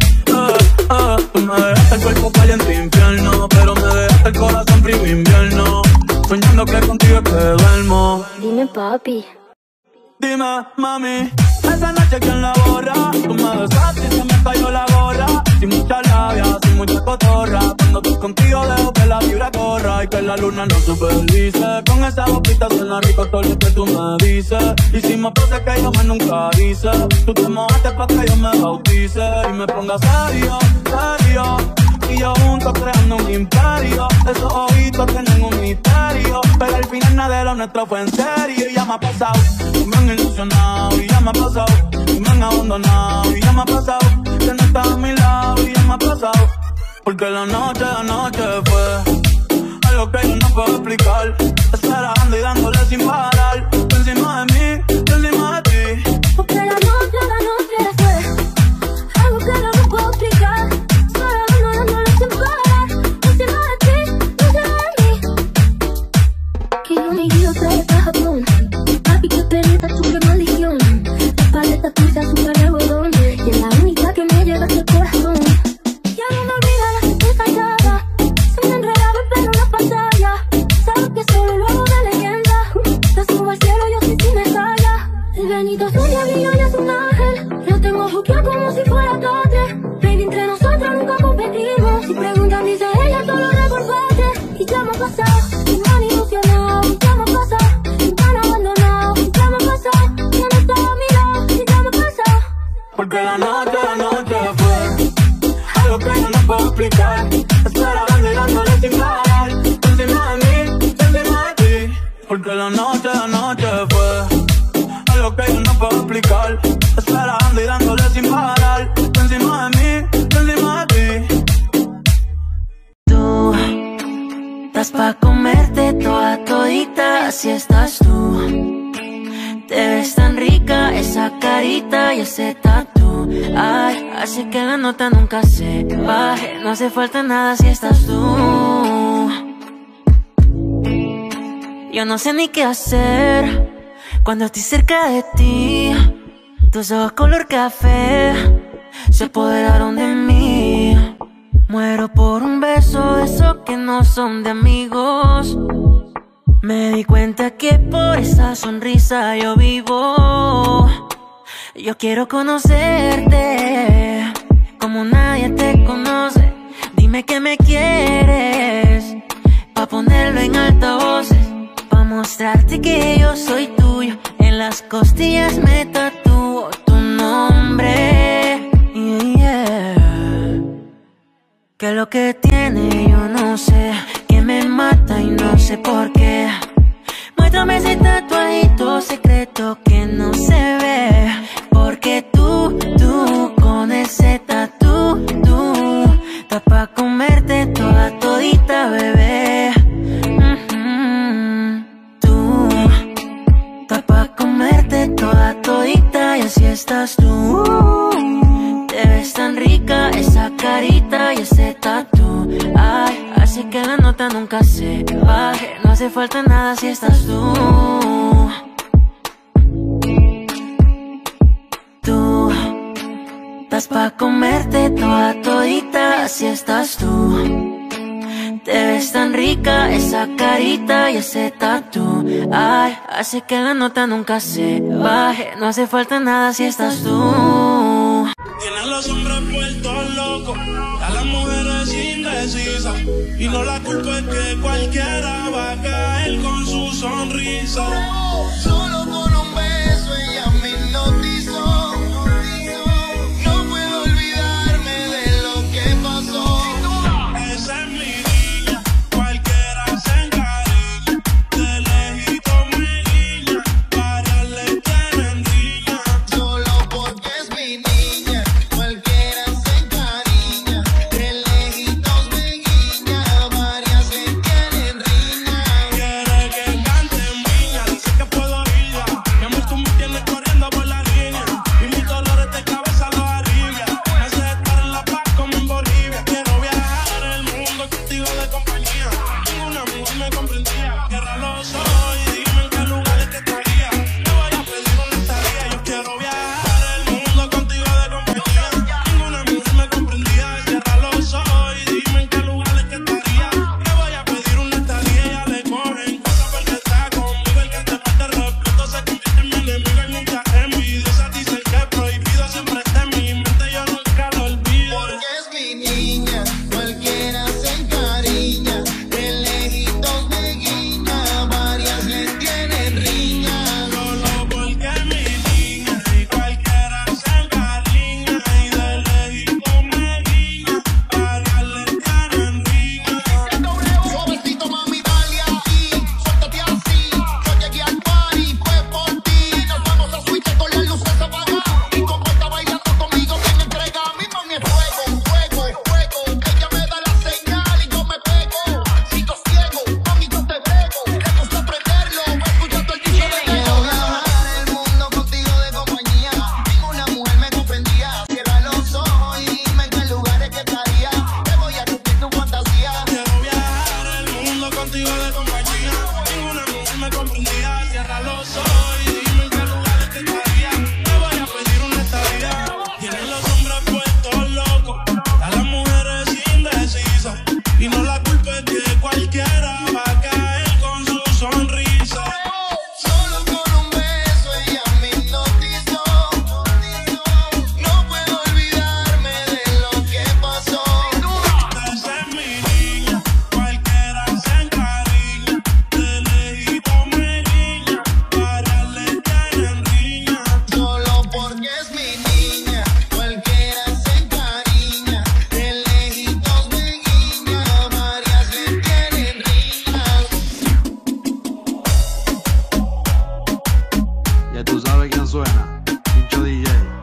Tú me dejaste el cuerpo caliente infierno, pero me dejaste el corazón frío invierno. Soñando que contigo es que duermo. Dime papi, Dime, mami, esa noche ¿quién la borra? Tú me besaste y se me cayó la gorra. Sin mucha labia, sin mucha cotorra. Cuando estoy contigo dejo que la vibra corra y que la luna no supervise. Con esa boquita suena rico todo lo que tú me dices. Y si me pasa que yo me nunca hice, tú te mojaste pa' que yo me bautice y me ponga serio, serio. Y yo juntos creando un imperio. Esos ojitos tienen un misterio, pero al final nada de lo nuestro fue en serio. Y ya me ha pasado, y me han ilusionado. Y ya me ha pasado, y me han abandonado. Y ya me ha pasado, que no estás a mi lado. Y ya me ha pasado, porque la noche fue algo que yo no puedo explicar. Esperando y dándole sin parar. Encima de mí, encima de ti. porque la noche fue algo que yo no puedo explicar. Sola dándole sin parar. Encima de ti, encima de mí. Quiero mi guío trae pa' Japón. Papi, que perita, super maldición. La paleta tuya, super algodón. Y es la única que me lleva hasta el corazón. Ya no me olvida la gente callada. Se me enredaba el pelo en la pantalla. Sabes que solo lo hago de leyenda. Te subo al cielo, yo sí me calla. El Benito es un diablillo y es un ángel. Lo tengo juqueado como si fuera catre. Baby, entre nosotros nunca competimos. Si preguntan, dice ella, todo lo revolvete. Y ya me ha pasado, y me han ilusionado. Y ya me ha pasado, y me han abandonado. Y ya me ha pasado, ya no está a mi lado. Y ya me ha pasado, porque la noche fue algo que yo no puedo explicar. Esperando y dándole sin parar. Encima de mí, encima de ti. Porque la noche fue algo que yo no puedo explicar. Esperando y dándole sin parar. Encima de mí, encima de ti. Tú estás pa' comerte toda todita, así estás tú. Te ves tan rica esa carita y ese tatu. Ay, así que la nota nunca se baje. No hace falta nada si estás tú. Yo no sé ni qué hacer cuando estoy cerca de ti. Tus ojos color café se apoderaron de mí. Muero por un beso de esos que no son de amigos. Me di cuenta que por esa sonrisa yo vivo. Yo quiero conocerte como nadie te conoce. Dime que me quieres, pa' ponerlo en altavoces, pa' mostrarte que yo soy tuyo. En las costillas me tatúo tu nombre. Yeah, yeah. Que lo que tiene yo no sé, que me mata y no sé por qué. Muéstrame ese tatuajito secreto que no se ve. Porque tú con ese tatu, estás pa' comerte toda todita, bebé. Tú estás pa' comerte toda todita y así estás tú. Te ves tan rica esa carita y ese tatu. Ay, así que la nota nunca se baje. No hace falta nada si estás tú. Tú estás pa' comerte toda todita, así estás tú. Te ves tan rica, esa carita y ese tatu. Ay, hace que la nota nunca se baje. No hace falta nada si estás tú. Tienen los hombres puestos locos, a las mujeres indecisas. Y no la culpa es que cualquiera va a caer con su sonrisa. Solo con un beso ella me hipnotizó. No puedo olvidarme de lo que pasó. Esa es mi niña, cualquiera se encariña. De lejito me guiña, varias le tienen riña. Solo porque es mi niña, cualquiera se encariña. De lejitos me guiña, varias le tienen riña. Quiere que cante en viña, dice que puedo oírla. Mi amor, tú me tienes corriendo por la línea. Y mis dolores de cabeza los alivia. Me hace estar en la paz como en Bolivia. Quiero viajar el mundo contigo de compañía. Ninguna mujer me comprendía. Cierra los ojos y dime en qué lugares te estaría. Te voy a pedir una estadía. Yo quiero viajar el mundo contigo de compañía. Ninguna mujer me comprendía. Cierra los ojos y dime en qué lugares te estaría. Te voy a pedir una estadía. Ya le cogen cosas porque está conmigo. El que te falta respeto se convierte en mi enemigo. Hay muchas envidiosas, dicen que es prohibido. Siempre está en mi mente, yo nunca lo olvido. Porque es mi niña, cualquiera se encariña. De lejitos me guiña, varias le tienen riña. Solo porque es mi niña, y cualquiera se encariña. Y de lejitos me guiña, varias le tienen riña. Suavecito, mami, dale aquí, suéltate así. Yo llegué al party, fue por ti. Nos vamos a suite con las luces apagadas. Y como está bailando conmigo, quien entrega a mi mami es fuego, fuego, fuego. Ella me da la señal y yo me pego. Sigo ciego, mami, yo te brego. Le gusta prenderlo, escuchando el dicho de Quiero viajar el mundo contigo de compañía. Ninguna mujer me comprendía. Cierra los ojos y dime en qué lugares que estaría. Te voy a cumplir tu fantasía. Quiero viajar el mundo contigo de compañía. Ninguna mujer me comprendía. Cierra los ojos y dime en qué lugares que estaría. Te voy a pedir una estadía. Tienen los hombres puestos locos, a las mujeres indecisas. Y no la culpa es que cualquiera va a caer con su sonrisa. Solo con un beso ella me hipnotizó. No puedo olvidarme de lo que pasó. Esa es mi niña, cualquiera se encariña. De lejito me guiña, varias le tienen riña. Solo porque es mi niña, cualquiera se encariña. De lejitos me guiña, varias le tienen riña. Ya tú sabes quién suena, Pincho DJ.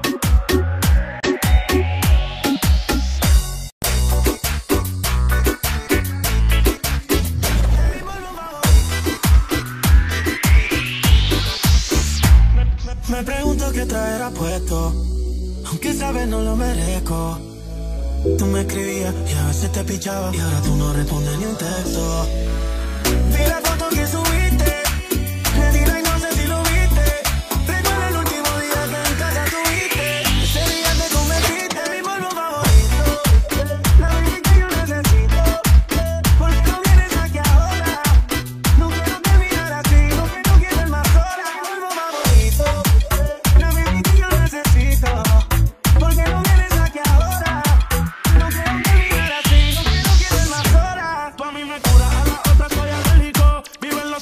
Me pregunto qué traerá puesto, aunque sabes no lo merezco. Tú me escribías y a veces te pichaba, y ahora tú no respondes ni un texto. Vi la foto que subiste, le di like, no sé si lo viste. Recuerda el último día que en casa tuviste. Ese día te convertiste en mi polvo favorito, la baby que yo necesito. ¿Por qué no vienes aquí ahora? No quiero terminar así, no quieres más sola. Mi polvo favorito, la baby que yo necesito. ¿Por qué no vienes aquí ahora? No quiero terminar así, no quieres más sola. Tú a mí me curas, a la otra soy alérgico. Vivo en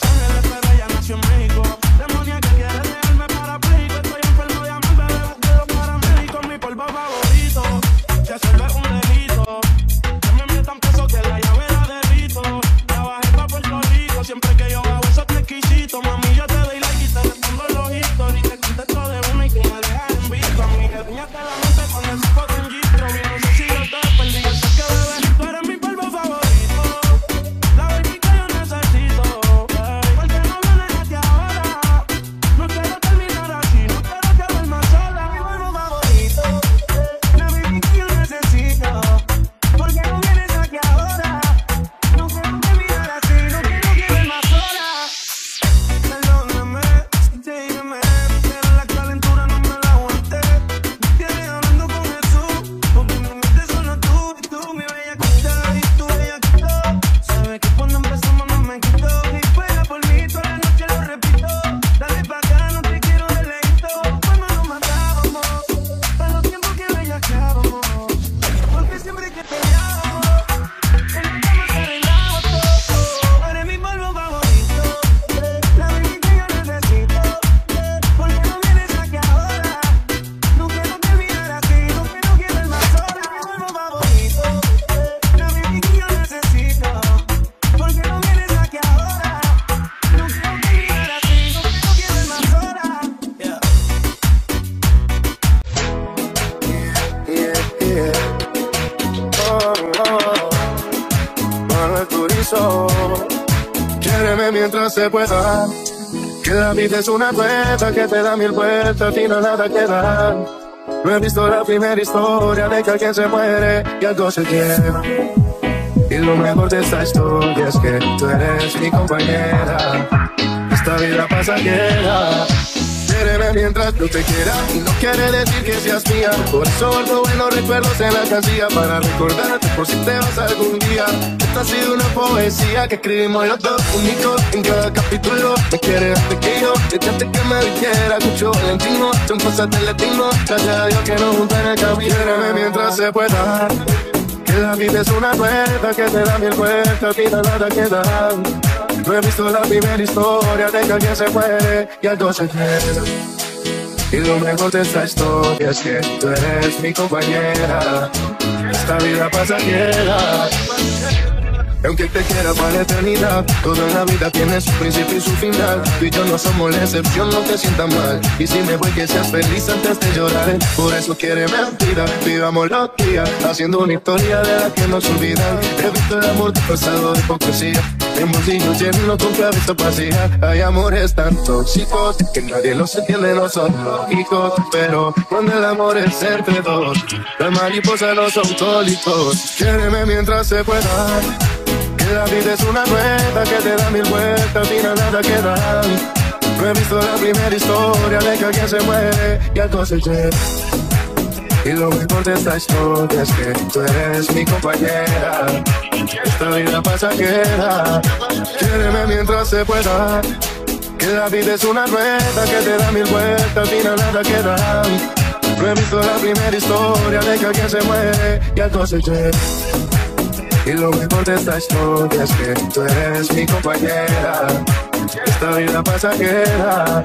se pueda. Que la vida es una rueda que te da 1000 vueltas y no nada que dar. No he visto la primera historia de que alguien se muere y algo se lleva. Y lo mejor de esta historia es que tú eres mi compañera. Esta vida pasajera. Quiereme mientras yo te quiera y no quiere decir que seas mía. Por eso guardo buenos recuerdos en la casilla para recordarte por si te vas algún día. Esta ha sido una poesía que escribimos los dos únicos en cada capítulo. Me quieres antes que yo, dejaste que me dijera escucho Valentino, son cosas del latino. Gracias a Dios que nos junta en el camino. Quiereme mientras se pueda. Que la vida es una rueda que te da 1000 vueltas y no nada que dar. No he visto la primera historia de que alguien se muere y algo se queda. Y lo mejor de esta historia es que tú eres mi compañera. Esta vida pasajera. Aunque te quiera para la eternidad, todo en la vida tiene su principio y su final. Tú y yo no somos la excepción, no te sientas mal. Y si me voy que seas feliz antes de llorar. Por eso quiere mentira, vivamos los días haciendo una historia de la que nos olvidan. He visto el amor disfrazado de hipocresía, en bolsillos llenos con cabeza vacía. Hay amores tan tóxicos que nadie los entiende, no son lógicos. Pero cuando el amor es entre dos, las mariposas no son tólicos. Quiéreme mientras se pueda. Que la vida es una rueda que te da 1000 vueltas y no nada que dar. No he visto la primera historia de que alguien se muere y algo se lleva. Y lo mejor de esta historia es que tú eres mi compañera. Esta vida pasajera. Quiéreme mientras se pueda. Que la vida es una rueda que te da 1000 vueltas y no nada que dar. No he visto la primera historia de que alguien se muere y algo se lleva. Y lo mejor de esta historia es que tú eres mi compañera. Esta vida pasajera.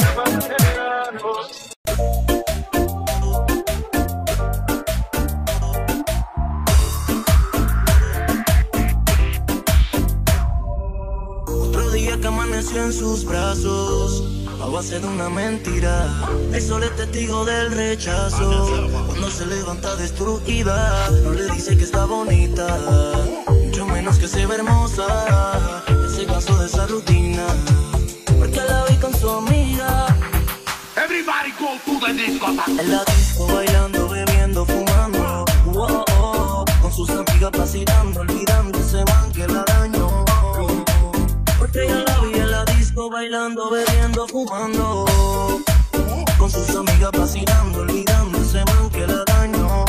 Otro día que amaneció en sus brazos, a base de una mentira. El sol es testigo del rechazo. Cuando se levanta destruida, no le dice que está bonita, mucho menos que se ve hermosa. Él se cansó de esa rutina, porque la vi con su amiga. Everybody go to the disco. En la disco bailando, bebiendo, fumando, con sus amigas vacilando, olvidando ese man que la dañó. Porque ella la vi en la disco bailando, bebiendo, fumando, con sus amigas vacilando, olvidando ese man que la dañó.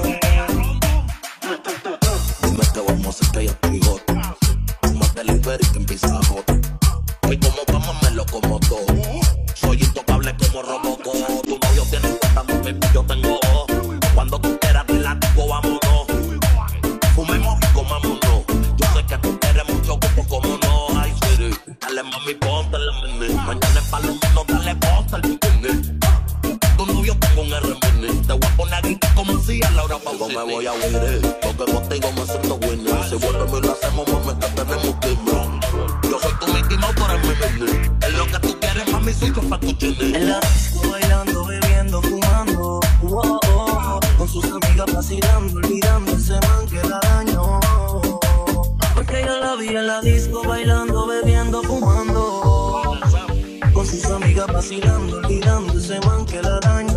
Dime que vamos a hacer que ya estoy hot. Más delivery que empieza a hot. Hoy como vamos me lo como todo. Soy intocable como Robocop. Tu novio tiene un cuenta, baby, yo tengo dos. Cuando tú quieras te la digo, vámonos. Fumemos y comámonos. Yo sé que tú quieres mucho como no. Ay, sweetie, dale mami, ponte la mini. Mañana es palomino, dale ponte el bikini. Tu novio tengo un RMN. Te voy a poner aquí como si a Laura Pausini. Me voy a huir, porque contigo me siento winner. Si vuelvo y lo hacemos, mami, que tenemos clima. Yo soy tu Mickey Mouse, tú eres mi Minnie. Es lo que tú quieres, mami, soy tu fatuchini. En la disco bailando, bebiendo, fumando, con sus amigas vacilando, olvidando ese man que la dañó. Porque yo la vi en la disco bailando, bebiendo, fumando, con sus amigas vacilando, olvidando ese man que la dañó.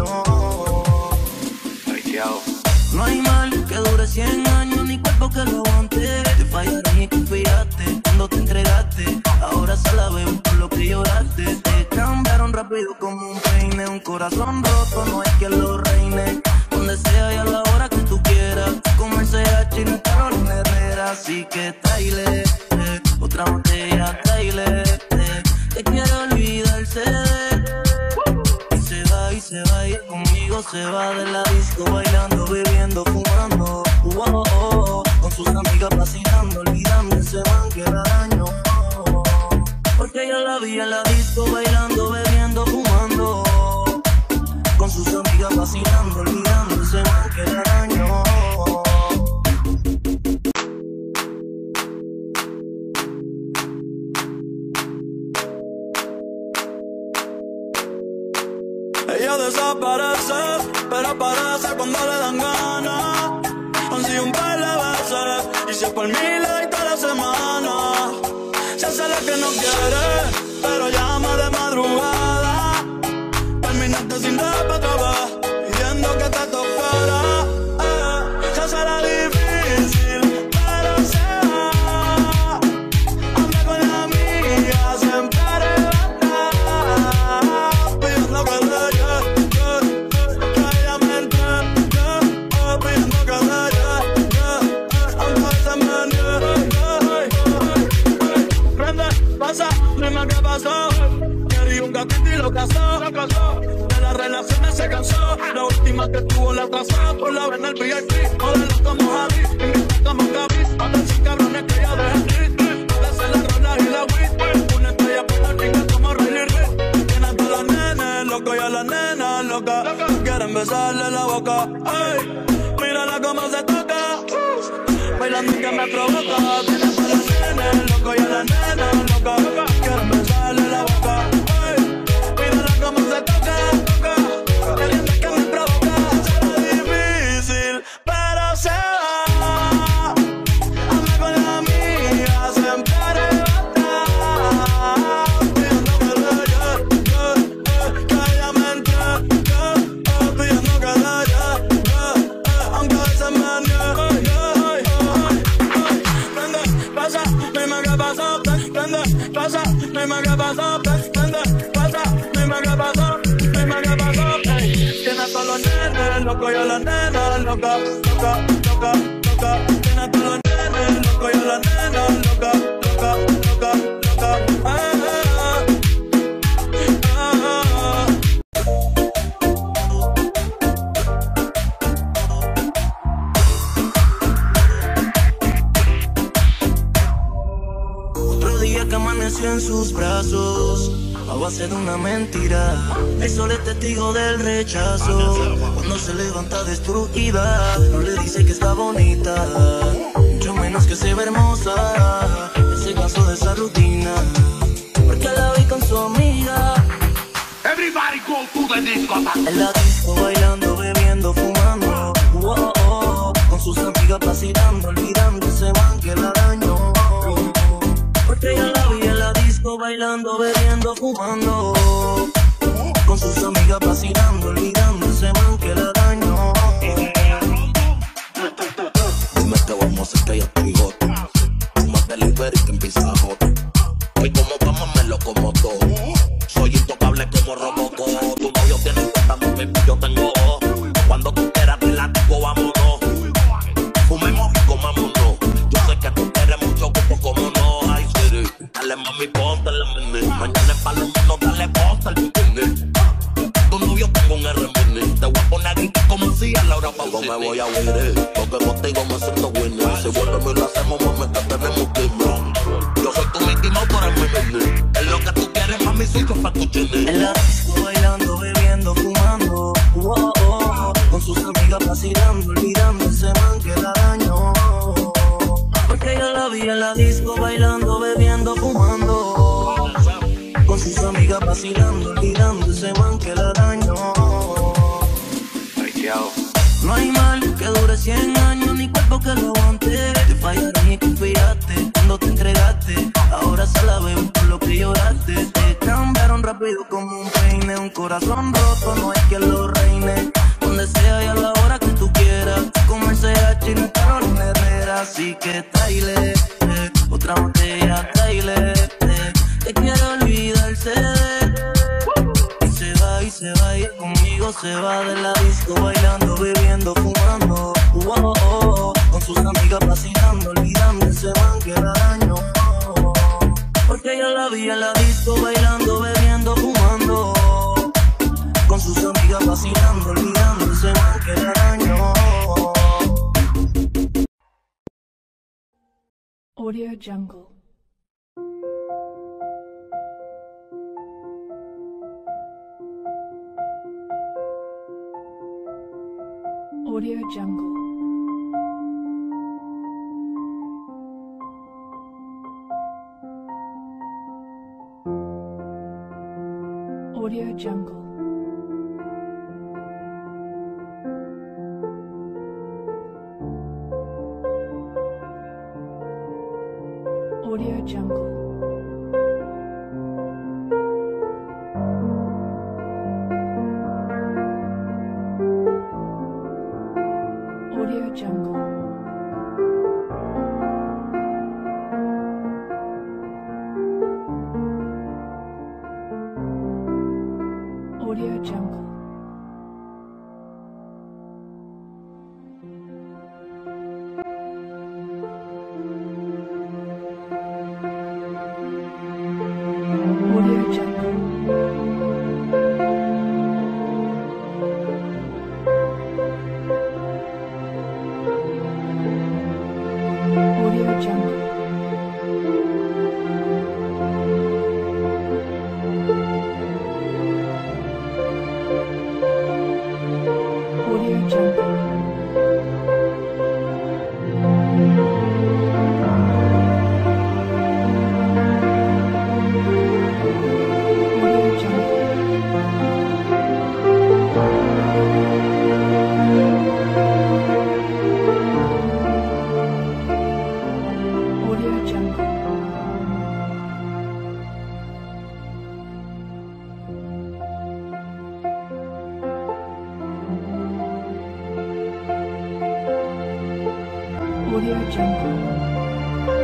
No hay mal que dure 100 años, ni cuerpo que lo aguante. Te fallaron y confiaste cuando te entregaste. Ahora se la veo por lo que lloraste. Te cambiaron rápido como un peine. Un corazón roto no hay quien lo reine. Donde sea y a la hora que tú quieras. Como el CH y no Carolina Herrera. Así que Taile, otra botella Taile. Te quiero olvidarse. Y se va y conmigo se va de la disco bailando, bebiendo, fumando, con sus amigas vacilando, olvidando ese man que la dañó. Porque yo la vi en la disco bailando, bebiendo, fumando, con sus amigas vacilando, olvidando ese man que la dañó. Ella desaparece, pero aparece cuando le dan ganas. Han sido un par de veces, y si es por mí le doy toda la semana. Se hace la que no quiere, pero llama de madrugada. Terminaste sin rap otra vez, pidiendo que te tocara. Ya será difícil, pero se va. Anda con la amiga, siempre arrebatada, pidiendo que le llegue, que ella me entregue, pidiendo que le llegue, aunque se me niegue. Prende, pasa, dime qué pasó. Quería un gatito y lo casó. De las relaciones se cansó. La última que tuvo la atrasó. Por la ven el VIP, modelo como Javi, invita como Gaby. Atención cabrones que ya dejen ir. A veces la rola y la weed. Una estrella por la chica como Riley Reid. Tiene a todos los nenes locos y a las nenas locas. Quieren besarle la boca. Ay, mírala cómo se toca. Bailando que me provoca. Tiene a todos los nenes locos y a las nenas locas. Quieren besarle la boca. Ay, mírala cómo se toca. Queriendo que me provoca. Será difícil, pero se va. Anda con la amiga, siempre arrebatada, pidiendo que le llegue, que ella me entregue, pidiendo que le llegue, aunque a veces me niegue. Prende, pasa, dime qué pasó. Prende, pasa, dime qué pasó. Prende, pasa, dime qué pasó. Dime qué pasó. Tiene a todos los nenes locos y a las nenas locas. Loca, loca, loca. Tiene a todos los nenes locos y a las nenas locas. Loca, loca, loca. Otro día que amaneció en sus brazos, a base de una mentira. El sol es testigo del rechazo. Cuando se levanta destruida, no le dice que está bonita, mucho menos que se ve hermosa. Él se cansó de esa rutina, porque la vi con su amiga. Everybody go to the disco. En la disco bailando, bebiendo, fumando, con sus amigas vacilando, olvidando ese man que la dañó. Porque yo la vi en la disco bailando, bebiendo, fumando, con sus amigas vacilando, olvidando ese man que la dañó. Dime que vamos a hacer que ya estoy hot. Más delivery que empieza a hot. Hoy como vamos me lo como todo. Soy intocable como Robocop. Tu novio tiene cuenta, mami, yo tengo ojo. Cuando tú quieras te la digo, vámonos. Fumemos y comámonos. Yo sé que tú quieres mucho como no. Ay, sí, dale mami, ponte la mene. Mañana es palomino, dale ponte el bikini. Tu novio tengo un RMN. Te voy a poner a gritar como si a Laura Pausini. Me voy a huir, porque contigo me siento winner. Si vuelve y lo hacemos, mami, que tenemos clima. Yo soy tu Mickey Mouse, tú eres mi nene. Es lo que tú quieres, mami, soy tu fatuchine. En la disco bailando, bebiendo, fumando, con sus amigas vacilando, olvidando ese man que la dañó. Porque yo la vi en la disco bailando, bebiendo, fumando, con sus amigas vacilando, olvidando ese man que la dañó. No hay mal que dure 100 años, ni cuerpo que lo aguante. Te fallaron y confiaste cuando te entregaste. Ahora se la veo por lo que lloraste. Te cambiaron rápido como un peine. Un corazón roto no hay quien lo reine. Donde sea y a la hora que tú quieras. Como el CH y no Carolina Herrera. Así que Tyler, otra botella Tyler. Te quiero olvidarse de. Y se va, y conmigo se va de la disco bailando, bebiendo, fumando, con sus amigas vacilando, olvidando ese man que la dañó. Porque yo la vi en la disco bailando, bebiendo, fumando, con sus amigas vacilando, olvidando ese man que la dañó. Audio Jungle. Audio Jungle. Audio Jungle. Audio Jungle. Audio Jungle. Audio Jungle. Audio Jungle. Audio Jungle. Audio Jungle. Audio Jungle. Audio Jungle.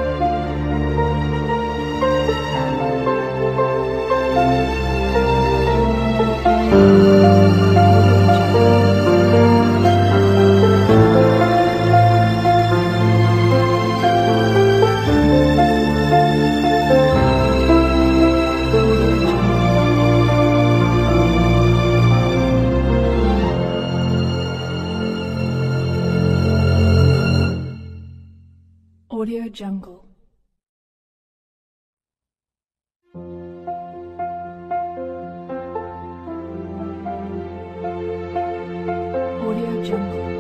Audio Jungle. Audio Jungle.